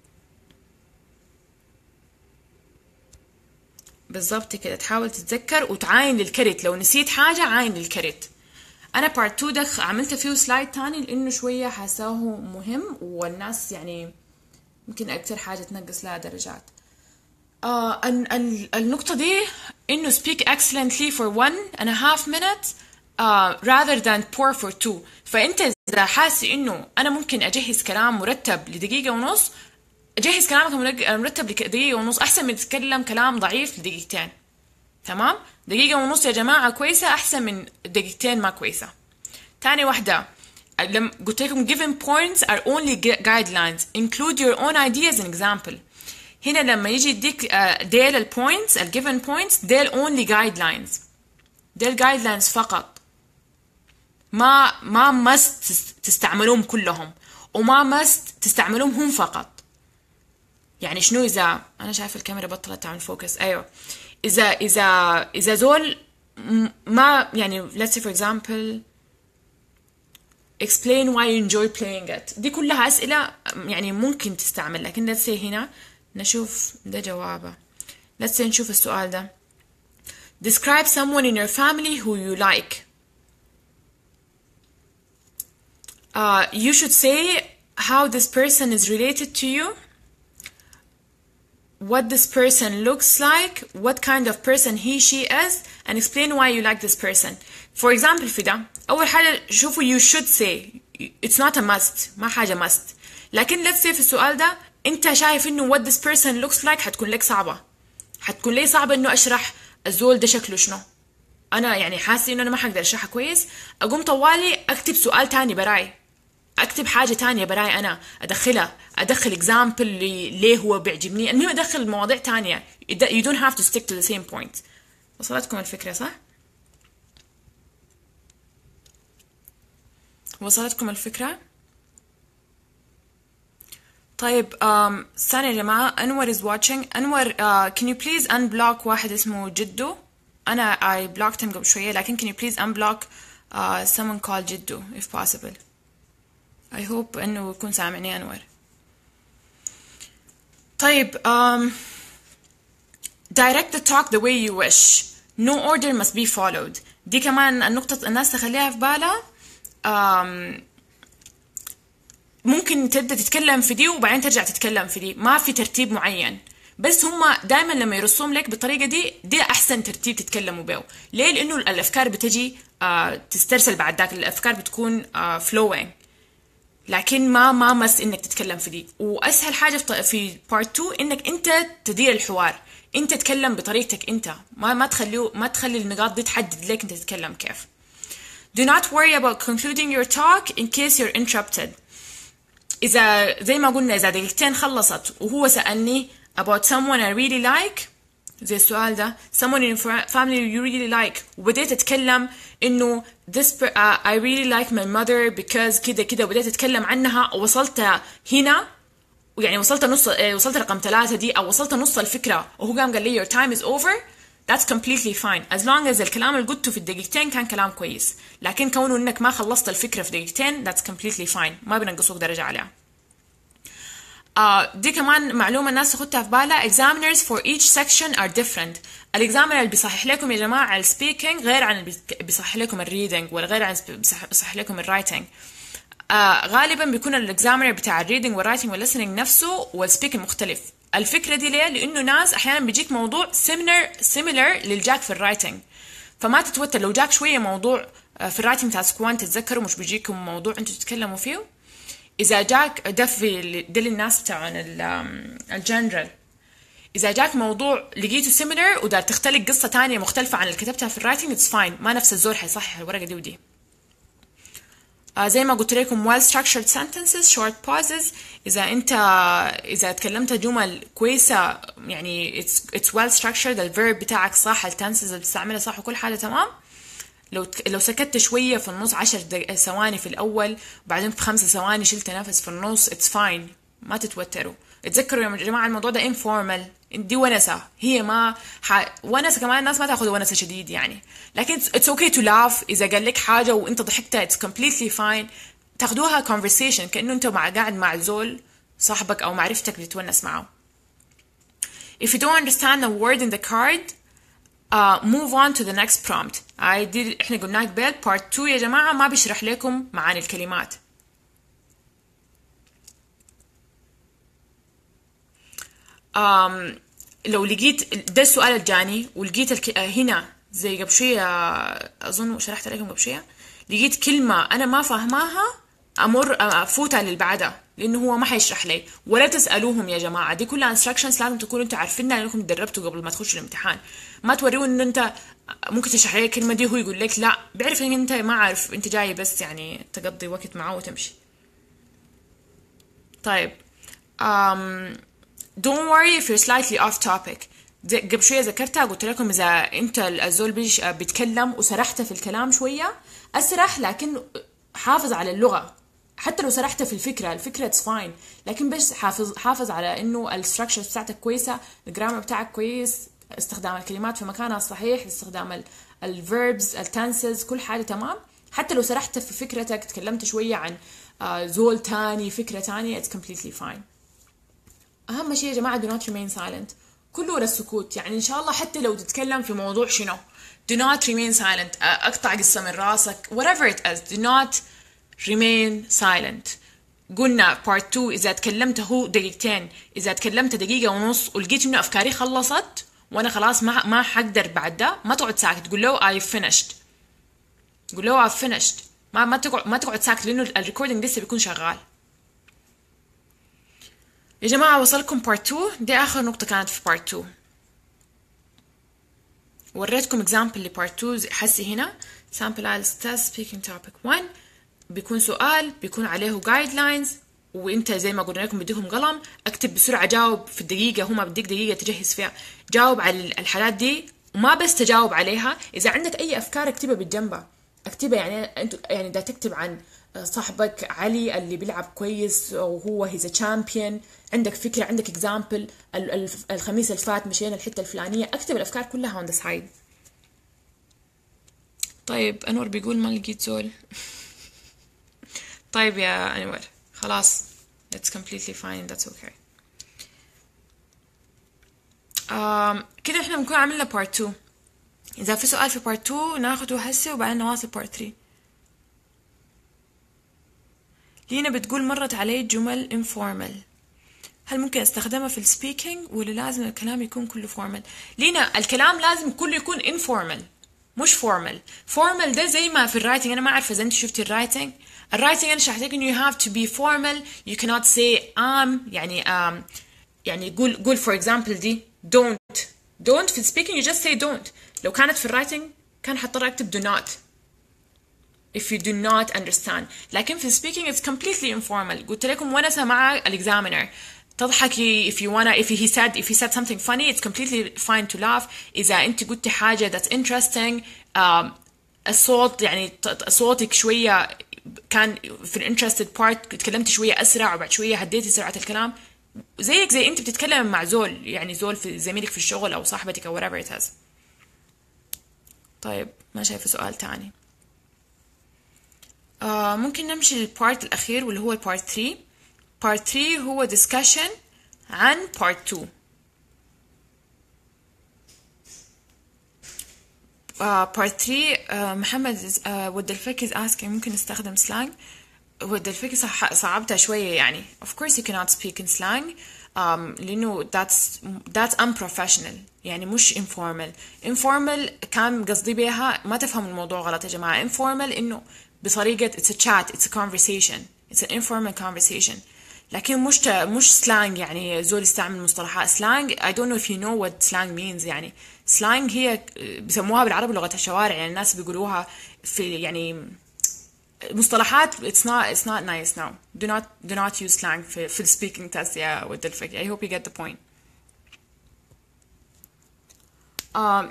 بالضبط كده. تحاول تتذكر وتعاين للكريت. لو نسيت حاجة عاين للكريت. انا بارت تو ده عملت فيه سلايد تاني لانه شويه حاساه مهم والناس يعني يمكن اكتر حاجه تنقص لها درجات. آه النقطه دي انه speak excellently for one and a half minutes uh, rather than poor for two. فانت اذا حاسس انه انا ممكن اجهز كلام مرتب لدقيقه ونص، جهز كلامك مرتب لدقيقه ونص احسن من تتكلم كلام ضعيف لدقيقتين. تمام؟ دقيقة ونص يا جماعة كويسة أحسن من دقيقتين ما كويسة. تاني واحدة لما قلت لكم given points are only guidelines, include your own ideas and example. هنا لما يجي يديك ديل البوينتس ال given points ديل only guidelines، ديل guidelines فقط، ما ما must تستعملوهم كلهم وما must تستعملوهم هم فقط. يعني شنو إذا أنا شايف الكاميرا بطلت تعمل فوكس؟ أيوه إذا إذا إذا زول ما يعني let's say for example explain why you enjoy playing it، دي كلها أسئلة يعني ممكن تستعمل. لكن let's say هنا نشوف ده جوابه. let's say نشوف السؤال ده describe someone in your family who you like. uh, you should say how this person is related to you, what this person looks like, what kind of person he she is, and explain why you like this person. For example في ده أول حاجة شوفوا you should say it's not a must، ما حاجة must. لكن let's say في السؤال ده أنت شايف إنه what this person looks like حتكون لك صعبة، حتكون لي صعبة إنه أشرح الزول ده شكله شنو. انا يعني حاسه انه انا ما حقدر اشرحها كويس، اقوم طوالي اكتب سؤال تاني براي، اكتب حاجه تانية براي، انا ادخلها، ادخل اكزامبل ليه هو بيعجبني، المهم ادخل مواضيع تانية. you don't have to stick to the same point. وصلتكم الفكره صح؟ وصلتكم الفكره؟ طيب um, ثانية يا جماعة، أنور is watching. أنور uh, can you please unblock واحد اسمه جدو؟ أنا I blocked him قبل شوية، لكن can you please unblock uh, someone called جدو if possible. I hope إنه يكون سامعني أنور. طيب um, direct the talk the way you wish. No order must be followed. دي كمان النقطة الناس تخليها في بالها. um, ممكن تبدأ تتكلم في دي وبعدين ترجع تتكلم في دي، ما في ترتيب معين، بس هما دائما لما يرسوم لك بالطريقة دي دي أحسن ترتيب تتكلموا به. ليه؟ لأنه الأفكار بتجي آه تسترسل بعد ذاك، الأفكار بتكون آه flowing، لكن ما ما مس إنك تتكلم في دي. وأسهل حاجة في part two إنك أنت تدير الحوار، أنت تتكلم بطريقتك أنت، ما ما تخليه ما تخلي النقاط دي تحدد لك أنت تتكلم كيف. Do not worry about concluding your talk in case you're interrupted. إذا زي ما قلنا إذا دقيقتين خلصت وهو سألني about someone I really like زي السؤال ده someone in family you really like وبديت أتكلم إنه this uh, I really like my mother because كده كده وبديت أتكلم عنها ووصلت هنا يعني وصلت نص وصلت رقم ثلاثة دي أو وصلت نص الفكرة وهو قام قال لي your time is over that's completely fine as long as الكلام اللي قلته في الدقيقتين كان كلام كويس. لكن كونه إنك ما خلصت الفكرة في دقيقتين that's completely fine، ما بننقصوك درجة عليها. آه دي كمان معلومة الناس تاخدها في بالها. examiners for each section are different. الاكزامينر اللي بيصحح لكم يا جماعة على السبيكينج غير عن اللي بيصحح لكم الريدنج ولا غير عن بيصحح لكم الرايتنج. آه غالبا بيكون الاكزامينر بتاع الريدنج والرايتنج والlistening نفسه والسبيكينج مختلف. الفكرة دي ليه؟ لأنه ناس أحيانا بيجيك موضوع similar similar للجاك في الرايتنج، فما تتوتر لو جاك شوية موضوع في الرايتنج بتاع سكوان تتذكروا مش بيجيكم موضوع انتوا تتكلموا فيه. إذا جاك ده في ده للناس بتاعون الجنرال، إذا جاك موضوع لقيته similar ودار تختلق قصة تانية مختلفة عن اللي كتبتها في الرايتنج it's fine، ما نفس الزول حيصحح الورقة دي ودي. آه زي ما قلت لكم well structured sentences short pauses. إذا أنت إذا تكلمت جمل كويسة يعني it's it's well structured، الverb بتاعك صح، التنسز اللي بتستعملها صح وكل حاجة تمام. لو لو سكت شوية في النص عشر ثواني في الأول وبعدين في خمسة ثواني شلت نفس في النص it's fine، ما تتوتروا. اتذكروا يا جماعة الموضوع ده informal، دي ونسة، هي ما ح... ونسة كمان الناس ما تاخذ ونسة شديد يعني، لكن it's okay to laugh. إذا قال لك حاجة وأنت ضحكتها it's completely fine، تاخدوها conversation كأنه أنت مع قاعد مع زول صاحبك أو معرفتك بتتونس معه. If you don't understand a word in the card uh, move on to the next prompt. هاي دي احنا قلناها قبل part two يا جماعة، ما بيشرح لكم معاني الكلمات. um, لو لقيت ده السؤال الجاني ولقيت الك... هنا زي قبل شوية أظن شرحت لكم قبل شوية، لقيت كلمة أنا ما فاهماها أمر أفوتها للبعدها لأنه هو ما حيشرح لي، ولا تسألوهم يا جماعة، دي كلها instructions لازم تكونوا أنتوا عارفينها لأنكم تدربتوا قبل ما تخشوا الامتحان. ما توريه إنه أنت ممكن تشرح لي الكلمة دي وهو يقول لك لا، بيعرف إن أنت ما عارف، أنت جاي بس يعني تقضي وقت معه وتمشي. طيب um, don't worry if you're slightly off topic. قبل شوية ذكرتها قلت لكم إذا أنت الزول بيش بيتكلم وسرحت في الكلام شوية أسرح، لكن حافظ على اللغة، حتى لو سرحت في الفكرة الفكرة it's fine، لكن بس حافظ حافظ على إنه الستراكشر بتاعتك كويسة، الجرامر بتاعك كويس، استخدام الكلمات في مكانها الصحيح، استخدام الفيربز التنسز كل حاجة تمام. حتى لو سرحت في فكرتك تكلمت شوية عن زول تاني فكرة تانية it's completely fine. أهم شيء يا جماعة do not remain silent، كله ورا السكوت. يعني إن شاء الله حتى لو تتكلم في موضوع شنو do not remain silent، أقطع قصة من راسك whatever it is do not remain silent. قلنا part two إذا تكلمت هو دقيقتين، إذا تكلمت دقيقة ونص ولقيت إنه أفكاري خلصت وأنا خلاص ما ما حقدر بعد ده، ما تقعد ساكت، تقول له I've finished، قول له I've finished، ما ما تقعد ما تقعد ساكت لأنه الريكوردينج لسه بيكون شغال. يا جماعة وصلكم part two، دي آخر نقطة كانت في part two. وريتكم example ل part two حسي هنا sample ايلتس test speaking topic one بيكون سؤال بيكون عليه guidelines وانت زي ما قلنا لكم بديكم قلم اكتب بسرعة جاوب في الدقيقة هما بديك دقيقة تجهز فيها جاوب على الحالات دي وما بس تجاوب عليها إذا عندك أي أفكار اكتبها بالجنبة اكتبها يعني أنت يعني دا تكتب عن صاحبك علي اللي بيلعب كويس وهو هيز تشامبيون عندك فكرة عندك اكزامبل الخميس الفات مشينا الحتة الفلانية اكتب الأفكار كلها on the side. طيب أنور بيقول ما لقيت زول. طيب يا أنور خلاص it's completely fine that's okay. um, كده احنا بنكون عملنا part two. إذا في سؤال في part two ناخده هسه وبعدين نواصل part three. لينا بتقول مرت علي جمل informal هل ممكن استخدمها في السبيكينج ولا لازم الكلام يكون كله formal؟ لينا الكلام لازم كله يكون informal مش formal. formal ده زي ما في الرايتنج أنا ما أعرف إذا أنت شفتي الرايتنج. الرايتنج أنا شرحت لك إنه you have to be formal you cannot say am يعني um, يعني قول قول for example دي don't don't في السبيكينج you just say don't. لو كانت في الرايتنج كان حضطر أكتب do not if you do not understand. لكن في speaking it's completely informal. قلت لكم ونسة مع الexaminer تضحكي if you wanna if he said if he said something funny it's completely fine to laugh. إذا أنت قلتي حاجة that's interesting um, الصوت يعني صوتك شوية كان في ال interested part تكلمتي شوية أسرع وبعد شوية هديتي سرعة الكلام زيك زي أنت بتتكلم مع زول يعني زول في زميلك في الشغل أو صاحبتك أو whatever it is. طيب ما شايفة سؤال تاني. آه ممكن نمشي للبارت الأخير واللي هو البارت three. بارت three هو discussion عن بارت two. آه بارت three آه محمد آه ود الفك is asking ممكن نستخدم slang. ود الفك صح صعبتها شوية يعني of course you cannot speak in slang um, لأنه that's that's unprofessional يعني مش informal. informal كان قصدي بيها ما تفهم الموضوع غلط يا جماعة. informal إنه بطريقة it's a chat it's a conversation it's an informal conversation لكن مش مش slang يعني زول يستعمل مصطلحات slang. I don't know if you know what slang means. يعني slang هي بيسموها بالعربي لغة الشوارع يعني الناس بيقولوها في يعني مصطلحات it's not it's not nice now. do not do not use slang في في speaking test يا ود الفك. I hope you get the point. um,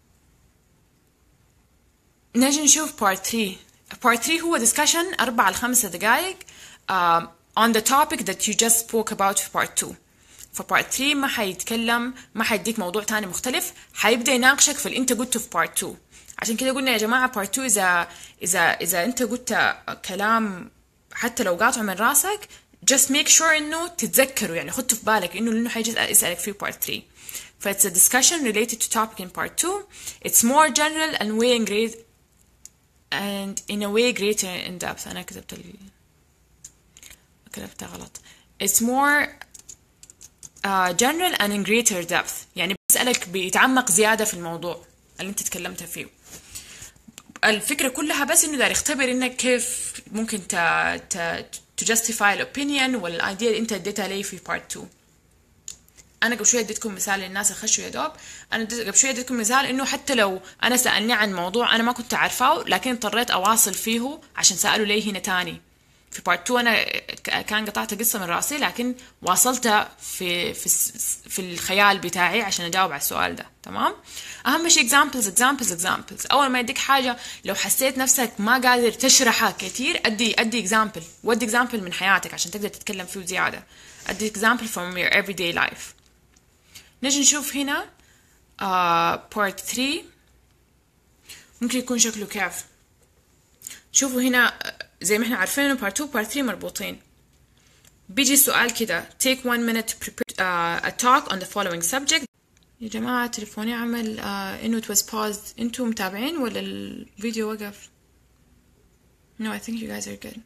نجي نشوف part three. part three هو discussion أربعة لخمسة دقايق uh, on the topic that you just spoke about في part two. في part three ما حيتكلم ما حيديك موضوع تاني مختلف حيبدأ يناقشك في اللي انت قلته في part two. عشان كده قلنا يا جماعة part two إذا إذا إذا انت قلت كلام حتى لو قاطع من راسك just make sure إنه تتذكره يعني خدته في بالك إنه لأنه حيجي يسألك في part three. ف it's a discussion related to topic in part two. It's more general and way in great and in a way greater in depth. أنا كتبت ال... كتبتها غلط. It's more uh, general and in greater depth يعني بيسألك بيتعمق زيادة في الموضوع اللي انت تكلمت فيه. الفكرة كلها بس انه دار يختبر انك كيف ممكن ت ت to justify الopinion والايديا اللي انت اديتها لي في part two. انا قبل شويه اديتكم مثال للناس اللي خشوا يا دوب. انا قبل شويه اديتكم مثال انه حتى لو انا سالني عن موضوع انا ما كنت عارفاه لكن اضطريت اواصل فيه عشان سالوا لي هنا تاني في بارت two. انا كان قطعت قصه من راسي لكن واصلتها في في في الخيال بتاعي عشان اجاوب على السؤال ده. تمام. اهم شيء examples examples examples. اول ما يديك حاجه لو حسيت نفسك ما قادر تشرحها كتير ادي ادي example ودي example من حياتك عشان تقدر تتكلم فيه زياده. ادي example from your everyday life. نجي نشوف هنا uh, part three ممكن يكون شكله كيف. شوفوا هنا زي ما احنا عارفين part two part three مربوطين. بيجي السؤال كده take one minute to prepare uh, a talk on the following subject. يا جماعة تليفوني عمل uh, انه it was paused. انتوا متابعين ولا الفيديو وقف؟ No, I think you guys are good.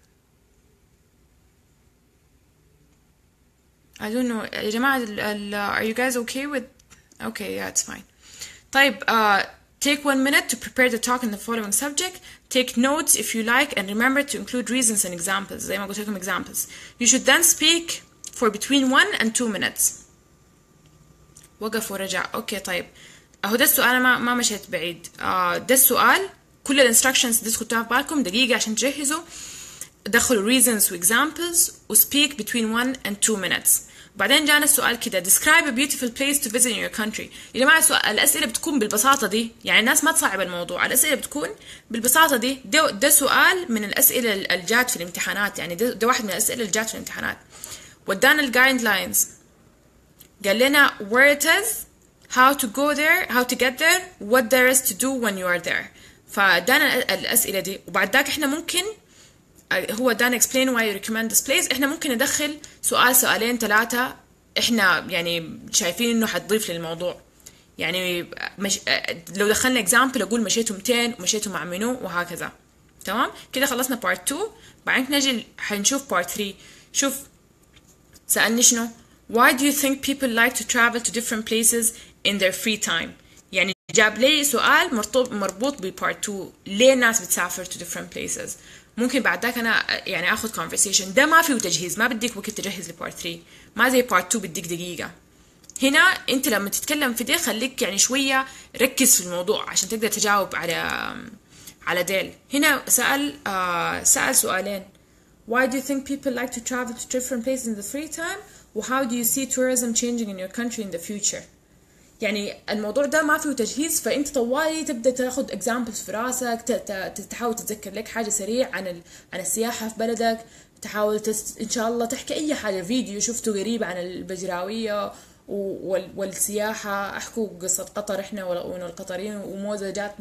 I don't know يا جماعة ال, ال, are you guys okay with okay yeah it's fine. طيب uh, take one minute to prepare the talk on the following subject. Take notes if you like and remember to include reasons and examples. زي ما قلت لكم examples. You should then speak for between one and two minutes. وقف ورجع. اوكي طيب اهو ده السؤال، انا ما ما مشيت بعيد. آه ده السؤال، كل الانستراكشنز دي تحطوها في بالكم دقيقة عشان تجهزوا. دخلوا reasons و examples و speak between one and two minutes. بعدين جانا السؤال كده describe a beautiful place to visit in your country. يا جماعة السؤال الأسئلة بتكون بالبساطة دي، يعني الناس ما تصعب الموضوع، الأسئلة بتكون بالبساطة دي. ده, ده سؤال من الأسئلة الجات في الامتحانات، يعني ده, ده واحد من الأسئلة الجات في الامتحانات. ودانا الجايد لاينز، قال لنا where it is, how to go there, how to get there, what there is to do when you are there. فدانا الأسئلة دي. وبعد ذاك احنا ممكن، هو دانا explain why you recommend this place، احنا ممكن ندخل سؤال سؤالين ثلاثة احنا يعني شايفين انه حتضيف للموضوع. يعني مش... لو دخلنا example اقول مشيتوا مئتين ومشيتوا مع منو وهكذا. تمام كده خلصنا part two. بعدين نجي حنشوف part three. شوف سألني شنو why do you think people like to travel to different places in their free time. يعني جاب لي سؤال مرتبط مربوط ب part two، ليه الناس بتسافر to different places. ممكن بعد ذاك انا يعني اخذ conversation. ده ما فيه تجهيز، ما بديك وقت تجهز ل part three، ما زي part two بديك دقيقة. هنا انت لما تتكلم في ده خليك يعني شوية ركز في الموضوع عشان تقدر تجاوب على على ديل. هنا سأل آه سأل سؤالين why do you think people like to travel to different places in the free time و how do you see tourism changing in your country in the future. يعني الموضوع ده ما فيه تجهيز، فانت طوالي تبدا تاخذ examples في راسك، تحاول تتذكر لك حاجه سريع عن ال... عن السياحه في بلدك، تحاول تست... ان شاء الله تحكي اي حاجه، فيديو شفته قريب عن البجراويه وال... والسياحه، احكوا قصه قطر احنا ولا القطريين وموزه جات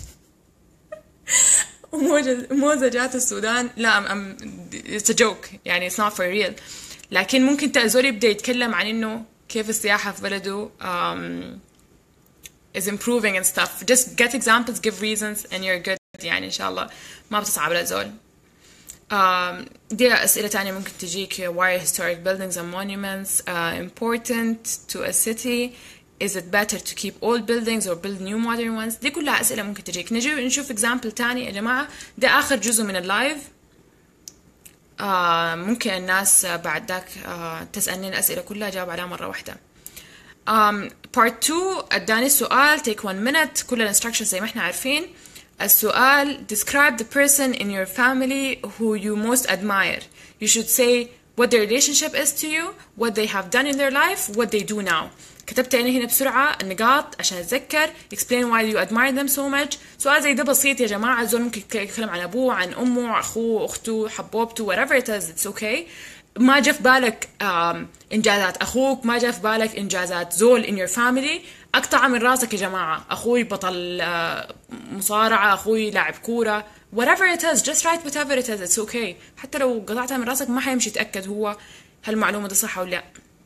وموزه جات السودان. لا ام ام it's a joke يعني it's not for real. لكن ممكن تأزوري يبدا يتكلم عن انه كيف السياحة في بلده um, is improving and stuff. Just get examples, give reasons and you're good. يعني إن شاء الله ما بتصعب الأزول. um, دي أسئلة تانية ممكن تجيك why are historic buildings and monuments uh, important to a city. Is it better to keep old buildings or build new modern ones. دي كلها أسئلة ممكن تجيك. نجي نشوف example تاني يا جماعة. ده آخر جزء من اللايف. آه ممكن الناس بعد ذاك آه تسألني الأسئلة كلها جاوب عليها مرة واحدة. um, part two اداني السؤال take one minute، كل الانستراكشنز زي ما احنا عارفين. السؤال describe the person in your family who you most admire. You should say what their relationship is to you, what they have done in their life, what they do now. كتبت أنا هنا بسرعة النقاط عشان أتذكر. explain why you admire them so much. سؤال زي ده بسيط يا جماعة، الزول ممكن يتكلم عن أبوه، عن أمه، أخوه، أخته، حبوبته، whatever it is, it's okay. ما جاء في بالك إنجازات أخوك، ما جاء في بالك إنجازات زول in your family، أقطع من راسك يا جماعة. أخوي بطل مصارعة، أخوي لاعب كورة، whatever it is, just write whatever it is, it's okay. حتى لو قطعتها من راسك ما حيمشي تأكد هو هالمعلومة دي صح ولا لا.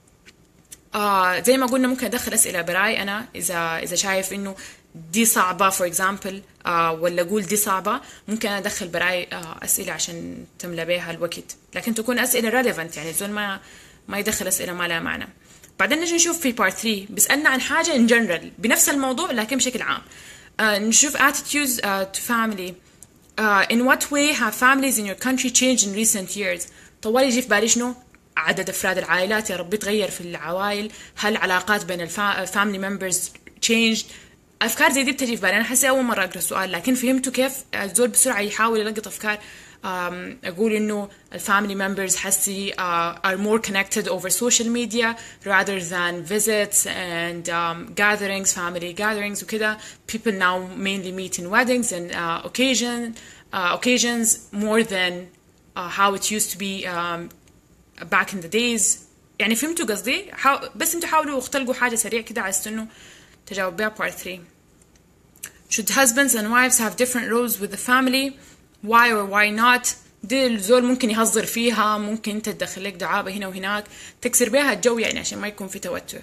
آه زي ما قلنا ممكن أدخل أسئلة براي أنا إذا إذا شايف إنه دي صعبة for example آه ولا أقول دي صعبة، ممكن أدخل براي آه أسئلة عشان تملى بيها الوقت، لكن تكون أسئلة relevant يعني زول ما ما يدخل أسئلة ما لها معنى. بعدين نجي نشوف في part three بيسألنا عن حاجة in general بنفس الموضوع لكن بشكل عام. آه نشوف attitudes uh, to family. uh, in what way have families in your country changed in recent years. طوال يجي في بالي شنو؟ عدد أفراد العائلات يا رب يتغير في العوائل، هل علاقات بين الفاميلي ممبرز changed. أفكار زي دي بتجي في بالي. أنا حسي أول مرة أقرأ السؤال لكن فهمته كيف الزول بسرعة يحاول يلقط أفكار. أقول إنه الفاميلي ممبرز حسي uh, are more connected over social media rather than visits and um, gatherings, family gatherings وكده. People now mainly meet in weddings and uh, occasion, uh, occasions more than uh, how it used to be um, back in the days. يعني فهمتوا قصدي؟ حاو... بس انتوا حاولوا اختلقوا حاجة سريع كده على انه تجاوب بها part three. Should husbands and wives have different roles with the family? Why or why not? دي الزول ممكن يهزر فيها، ممكن انت تدخل لك دعابة هنا وهناك تكسر بها الجو يعني عشان ما يكون في توتر.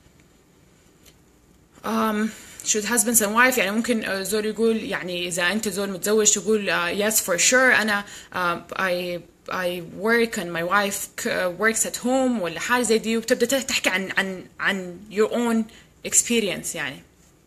um, should husbands and wife يعني ممكن زول يقول يعني إذا أنت زول متزوج تقول uh, yes for sure أنا uh, I I work and my wife works at home ولا حاجة زي دي، وبتبدأ تحكي عن عن عن your own experience. يعني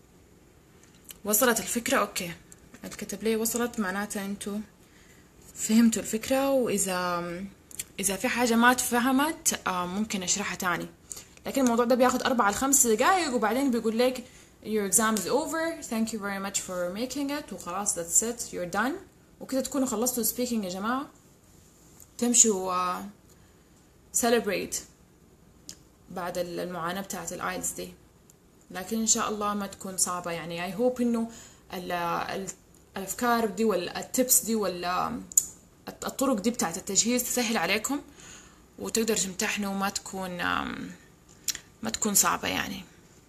وصلت الفكرة؟ أوكي الكتب لي وصلت معناتها أنتوا فهمتوا الفكرة، وإذا إذا في حاجة ما تفهمت ممكن أشرحها تاني، لكن الموضوع ده بياخد أربعة لخمس دقايق وبعدين بيقول لك your exam is over, thank you very much for making it، وخلاص that's it you're done، وكده تكونوا خلصتوا speaking يا جماعة، تمشوا uh, celebrate بعد المعاناة بتاعت الايلتس دي. لكن ان شاء الله ما تكون صعبة يعني. I hope انه ال ال الافكار دي والتبس دي والطرق دي بتاعت التجهيز تسهل عليكم وتقدر تمتحنوا وما تكون ما تكون صعبة يعني.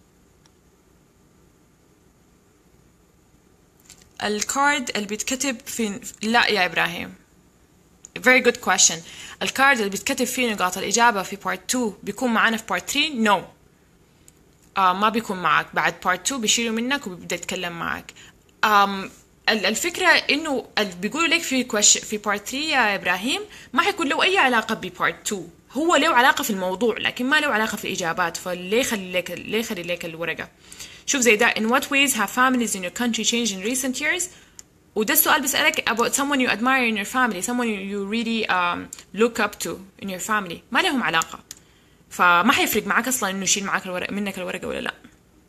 الكارد اللي بيتكتب في، لا يا إبراهيم very good question. الكارد اللي بيتكتب فيه نقاط الإجابة في part two بيكون معانا في part three؟ no آه ما بيكون معك. بعد part two بيشيلوا منك وبيبدأ يتكلم معك. آم الفكرة إنه اللي بيقولوا لك في question في part three يا إبراهيم ما حيكون له أي علاقة ب part two، هو له علاقة في الموضوع لكن ما له علاقة في الإجابات. فليه خلي لك ليه خلي لك الورقة. شوف زي ده in what ways have families in your country changed in recent years، وده السؤال بيسألك about someone you admire in your family, someone you really um, look up to in your family. ما لهم علاقة، فما حيفرق معك أصلا إنه يشيل معك الورق منك الورقة ولا لا.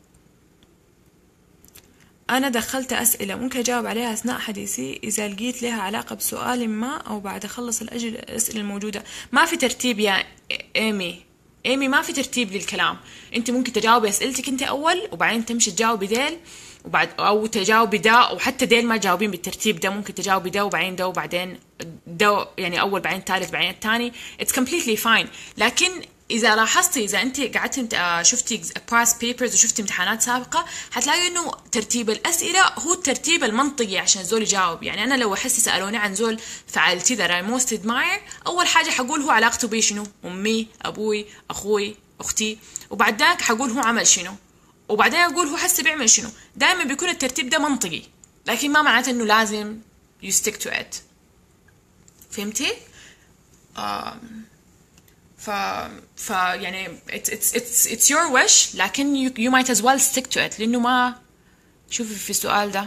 أنا دخلت أسئلة ممكن أجاوب عليها أثناء حديثي إذا لقيت لها علاقة بسؤال ما أو بعد أخلص الأسئلة الموجودة. ما في ترتيب يا إيمي إيمي ما في ترتيب للكلام. أنت ممكن تجاوبي أسئلتك أنت أول وبعدين تمشي تجاوبي ديل وبعد، أو تجاوبي ده، أو حتى ديل ما جاوبين بالترتيب ده، ممكن تجاوبي ده وبعدين ده وبعدين ده، يعني أول بعدين ثالث بعدين الثاني. It's completely fine. لكن إذا لاحظتي إذا أنت قعدتي شفتي past papers وشفتي امتحانات سابقة هتلاقي إنه ترتيب الأسئلة هو الترتيب المنطقي عشان الزول يجاوب. يعني أنا لو أحس سألوني عن زول فعلتي that I most admire، أول حاجة حقول هو علاقته بي شنو، أمي، أبوي، أخوي، أختي، وبعد ذاك حقول هو عمل شنو، وبعدين أقول هو حس بيعمل شنو. دائما بيكون الترتيب ده منطقي لكن ما معناته إنه لازم you stick to it. فهمتي؟ um, ف ف يعني it's it's it's it's your wish لكن you you might as well stick to it. لأنه ما، شوفي في السؤال ده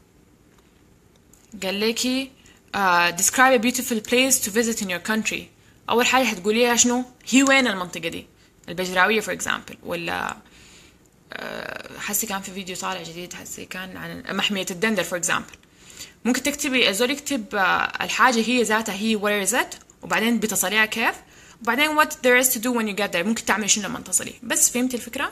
قال لكي uh, describe a beautiful place to visit in your country. أول حاجة هتقوليها شنو؟ هي وين المنطقة دي؟ البجراوية for example، ولا uh, حسي كان في فيديو طالع جديد حسي كان عن محمية الدندر for example. ممكن تكتبي الزول يكتب uh, الحاجة هي ذاتها هي where is it، وبعدين بتصليها كيف، وبعدين what there is to do when you get there. ممكن تعمل شنو لما تصلي. بس فهمتي الفكرة؟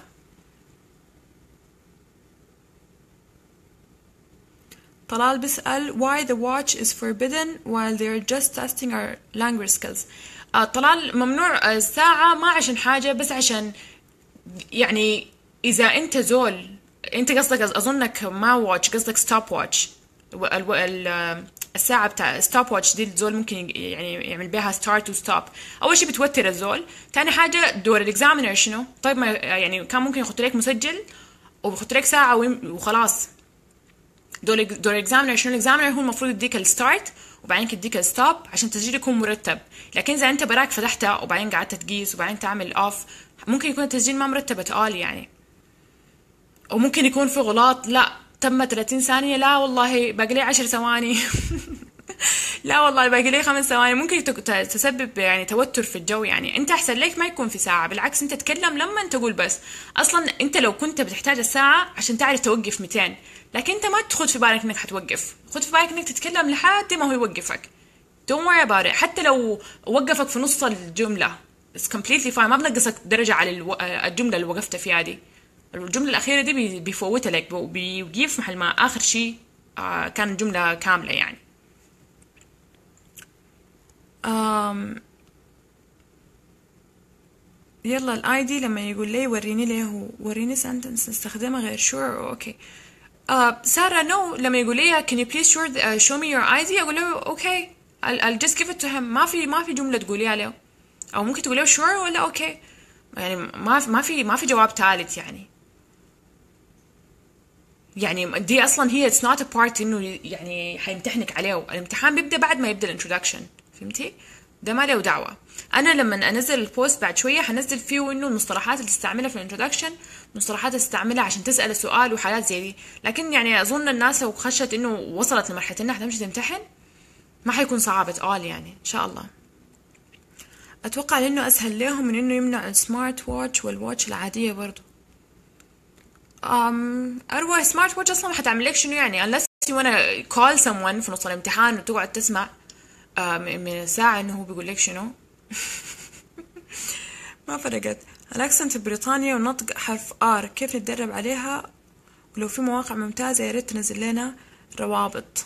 طلال بيسأل why the watch is forbidden while they're just testing our language skills. آه طلال ممنوع الساعة ما عشان حاجة، بس عشان يعني إذا أنت زول أنت قصدك أظنك ما واتش قصدك ستوب واتش. الساعة بتاع ستوب واتش دي الزول ممكن يعني يعمل بيها ستارت وستوب. أول شيء بتوتر الزول، تاني حاجة دور الإكزامينر شنو؟ طيب ما يعني كان ممكن يحط لك مسجل وبيحط لك ساعة وخلاص. دور دور الإكزامينر شنو؟ الإكزامينر هو المفروض يديك الستارت وبعدين يديك الستوب عشان تسجيلك يكون مرتب. لكن إذا أنت براك فتحتها وبعدين قعدت تقيس وبعدين تعمل أوف ممكن يكون التسجيل ما مرتب اتقال يعني، وممكن يكون في غلط. لا تم ثلاثين ثانية، لا والله باقي لي عشر ثواني لا والله باقي لي خمس ثواني. ممكن تسبب يعني توتر في الجو. يعني انت احسن لك ما يكون في ساعة، بالعكس انت تتكلم لما انت تقول. بس اصلا انت لو كنت بتحتاج الساعة عشان تعرف توقف مئتين، لكن انت ما تخد في بالك انك حتوقف، خد في بالك انك تتكلم لحد ما هو يوقفك. don't worry about it. حتى لو وقفك في نص الجملة it's completely fine. ما بنقصك درجة على الجملة اللي وقفت فيها دي. الجملة الأخيرة دي بيفوتها لك وبيوقف محل ما آخر شيء آه كان جملة كاملة يعني. آم يلا الاي دي لما يقول لي وريني ليه هو وريني سنتنس نستخدمها غير sure اوكي. آه سارة نو no. لما يقول لي can you please sure, uh, show me your اي دي اقول له اوكي I'll, I'll just give it to him. ما في ما في جملة تقوليها له، او ممكن تقولي له sure ولا اوكي. يعني ما ما في ما في جواب ثالث يعني. يعني دي اصلا هي it's not a part انه يعني حيمتحنك عليه. الامتحان بيبدا بعد ما يبدا الانترودكشن. فهمتي؟ ده ما له دعوه. انا لما انزل البوست بعد شويه حنزل فيه انه المصطلحات اللي تستعملها في الانترودكشن، مصطلحات تستعملها عشان تسال السؤال وحالات زي دي. لكن يعني اظن الناس لو خشت انه وصلت لمرحله انها حتمشي تمتحن ما حيكون صعب اتقال يعني ان شاء الله. اتوقع لانه اسهل لهم من انه يمنع السمارت واتش والواتش العاديه برضو. um, أروى سمارت واتش أصلا حتعمل لك شنو يعني unless you wanna call someone في نص الامتحان وتقعد تسمع uh, من الساعة إنه هو بيقول لك شنو. ما فرقت. الأكسنت البريطانية ونطق حرف آر كيف نتدرب عليها؟ ولو في مواقع ممتازة يا ريت تنزل لنا روابط.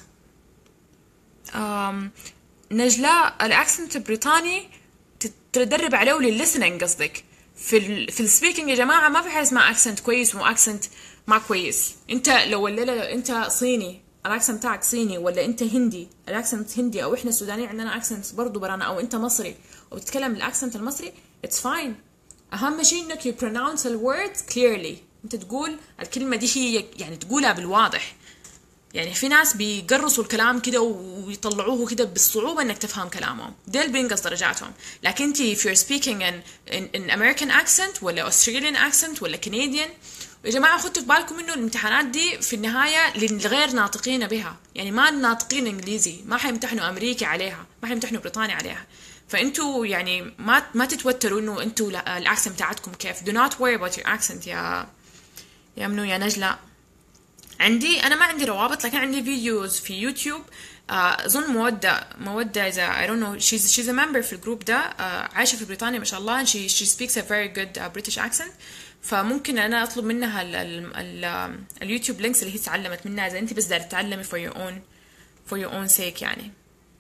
um, نجلاء الأكسنت البريطاني تتدرب عليه للlistening قصدك. في ال في السبيكينج يا جماعة ما في حاجة اسمها أكسنت كويس ومو أكسنت ما كويس. أنت لو الليلة لو أنت صيني الأكسنت بتاعك صيني، ولا أنت هندي الأكسنت هندي، أو إحنا السودانيين عندنا أكسنت برضو برانا، أو أنت مصري وبتتكلم بالأكسنت المصري it's fine. أهم شيء إنك you pronounce the words clearly. أنت تقول الكلمة دي هي يعني تقولها بالواضح. يعني في ناس بيقرصوا الكلام كده ويطلعوه كده بالصعوبة انك تفهم كلامهم، ديل بينقص درجاتهم. لكن انت if you're speaking in, in, in American accent ولا Australian accent ولا Canadian، يا جماعة خدوا في بالكم انه الامتحانات دي في النهاية للغير ناطقين بها، يعني ما ناطقين انجليزي ما حيمتحنوا امريكي عليها، ما حيمتحنوا بريطاني عليها. فانتوا يعني ما ما تتوتروا انه انتوا الاكسنت بتاعتكم كيف. do not worry about your accent يا يا منو يا نجلة. عندي انا ما عندي روابط، لكن عندي فيديوز في يوتيوب. اظن مودة مودة اذا I don't know she's she's a member في الجروب ده، عايشة في بريطانيا ما شاء الله. she she speaks a very good uh, British accent. فممكن انا اطلب منها ال ال ال اليوتيوب لينكس اللي هي تعلمت منها، اذا انت بس دايره تتعلمي for your own for your own sake يعني.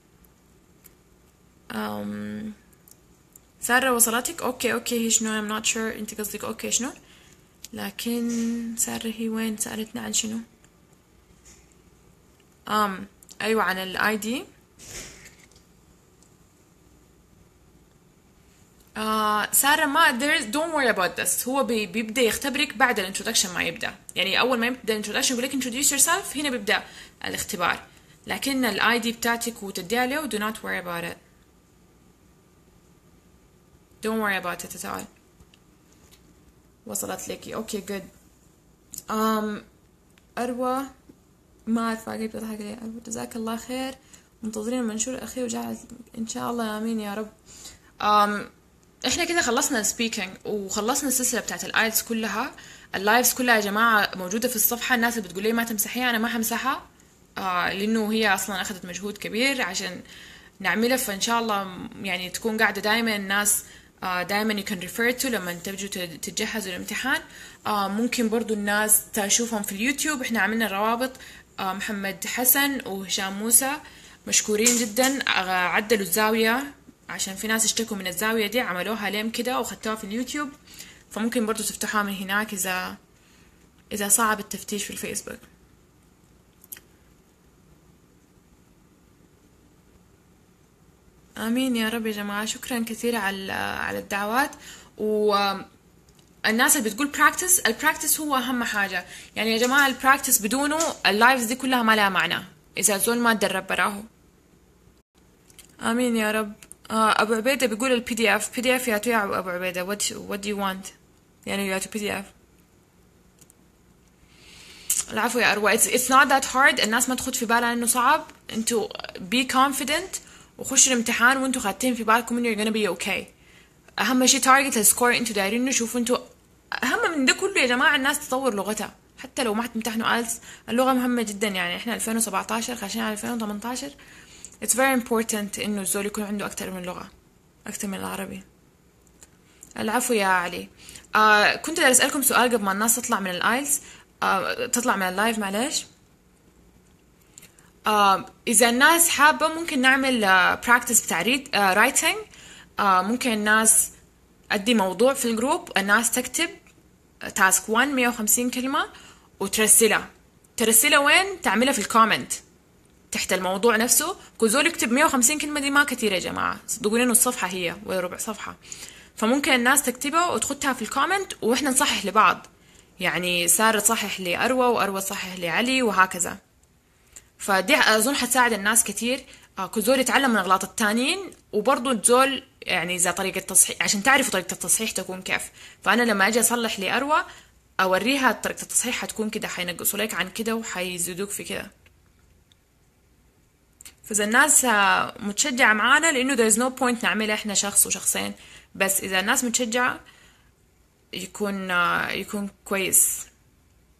um, سارة وصلتك؟ اوكي اوكي هي شنو I'm not sure انت قصدك اوكي شنو، لكن سارة هي وين سألتنا عن شنو؟ أم أيوة عن الاي دي. آه سارة ما there is, don't worry about this. هو بي بيبدأ يختبرك بعد الانترودكشن ما يبدأ، يعني أول ما يبدأ الانترودكشن يقول لك introduce yourself، هنا بيبدأ الاختبار. لكن الاي دي بتاعتك وتديها له do not worry about it. don't worry about it at all. وصلت لك اوكي good. um, أروى ما أعرف أجيب أضحك عليه. أروى جزاك الله خير، منتظرين المنشور الأخير وجعل إن شاء الله آمين يا رب. um, إحنا كده خلصنا السبيكينج وخلصنا السلسلة بتاعت الآيلتس كلها. اللايفز كلها يا جماعة موجودة في الصفحة. الناس اللي بتقول لي ما تمسحيها أنا ما همسحها، آه لأنه هي أصلا أخذت مجهود كبير عشان نعملها. فإن شاء الله يعني تكون قاعدة دائما الناس آه دائما you can refer to لما تبجوا تتجهزوا الامتحان. آه ممكن برضو الناس تشوفهم في اليوتيوب. احنا عملنا روابط، آه محمد حسن وهشام موسى مشكورين جدا. آه عدلوا الزاوية عشان في ناس اشتكوا من الزاوية دي، عملوها ليم كده وخدتوها في اليوتيوب. فممكن برضو تفتحوها من هناك إذا إذا صعب التفتيش في الفيسبوك. امين يا رب يا جماعه. شكرا كثير على على الدعوات. والناس اللي بتقول براكتس، البراكتس هو اهم حاجه. يعني يا جماعه البراكتس بدونه اللايفز دي كلها ما لها معنى اذا زول ما تدرب براه. امين يا رب. آه ابو عبيده بيقول البي دي اف بي دي اف يا تو يا ابو عبيده. what what do you want يعني يا تو بي دي اف. العفو يا اروى. it's, it's not that hard. الناس ما تخد في بالها انه صعب. انتوا be confident وخشوا الامتحان وانتوا خاتين في بالكم انه you're gonna be okay. اهم شيء تارجت السكور انتوا دايرينه. شوفوا انتوا اهم من ده كله يا جماعه الناس تطور لغتها. حتى لو ما حتمتحنوا آيلتس اللغه مهمه جدا. يعني احنا ألفين وسبعتاشر خاشين على ألفين وثمانية عشر. it's very important انه الزول يكون عنده اكتر من لغه اكتر من العربي. العفو يا علي. آه كنت بدي اسالكم سؤال قبل ما الناس تطلع من الآيلتس، آه تطلع من اللايف معلش. آه إذا الناس حابة ممكن نعمل براكتس بتاع رايتنج. آه ممكن الناس أدي موضوع في الجروب، الناس تكتب تاسك واحد مية وخمسين كلمة وترسلها. ترسلها وين؟ تعملها في الكومنت تحت الموضوع نفسه. كل زول يكتب مية وخمسين كلمة دي ما كتير يا جماعة، صدقوني إنه الصفحة هي ولا ربع صفحة. فممكن الناس تكتبها وتحطها في الكومنت وإحنا نصحح لبعض. يعني سارة تصحح لأروى وأروى تصحح لعلي وهكذا. فدي اظن حتساعد الناس كتير. آه كل زول يتعلم من اغلاط التانيين، وبرضه الزول يعني اذا طريقه تصحيح عشان تعرفوا طريقه التصحيح تكون كيف. فانا لما اجي اصلح لاروى اوريها طريقه التصحيح حتكون كده، حينقصوا لك عن كده وحيزيدوك في كده. فاذا الناس آه متشجعه معانا، لانه there is no point نعملها احنا شخص وشخصين بس. اذا الناس متشجعه يكون آه يكون كويس.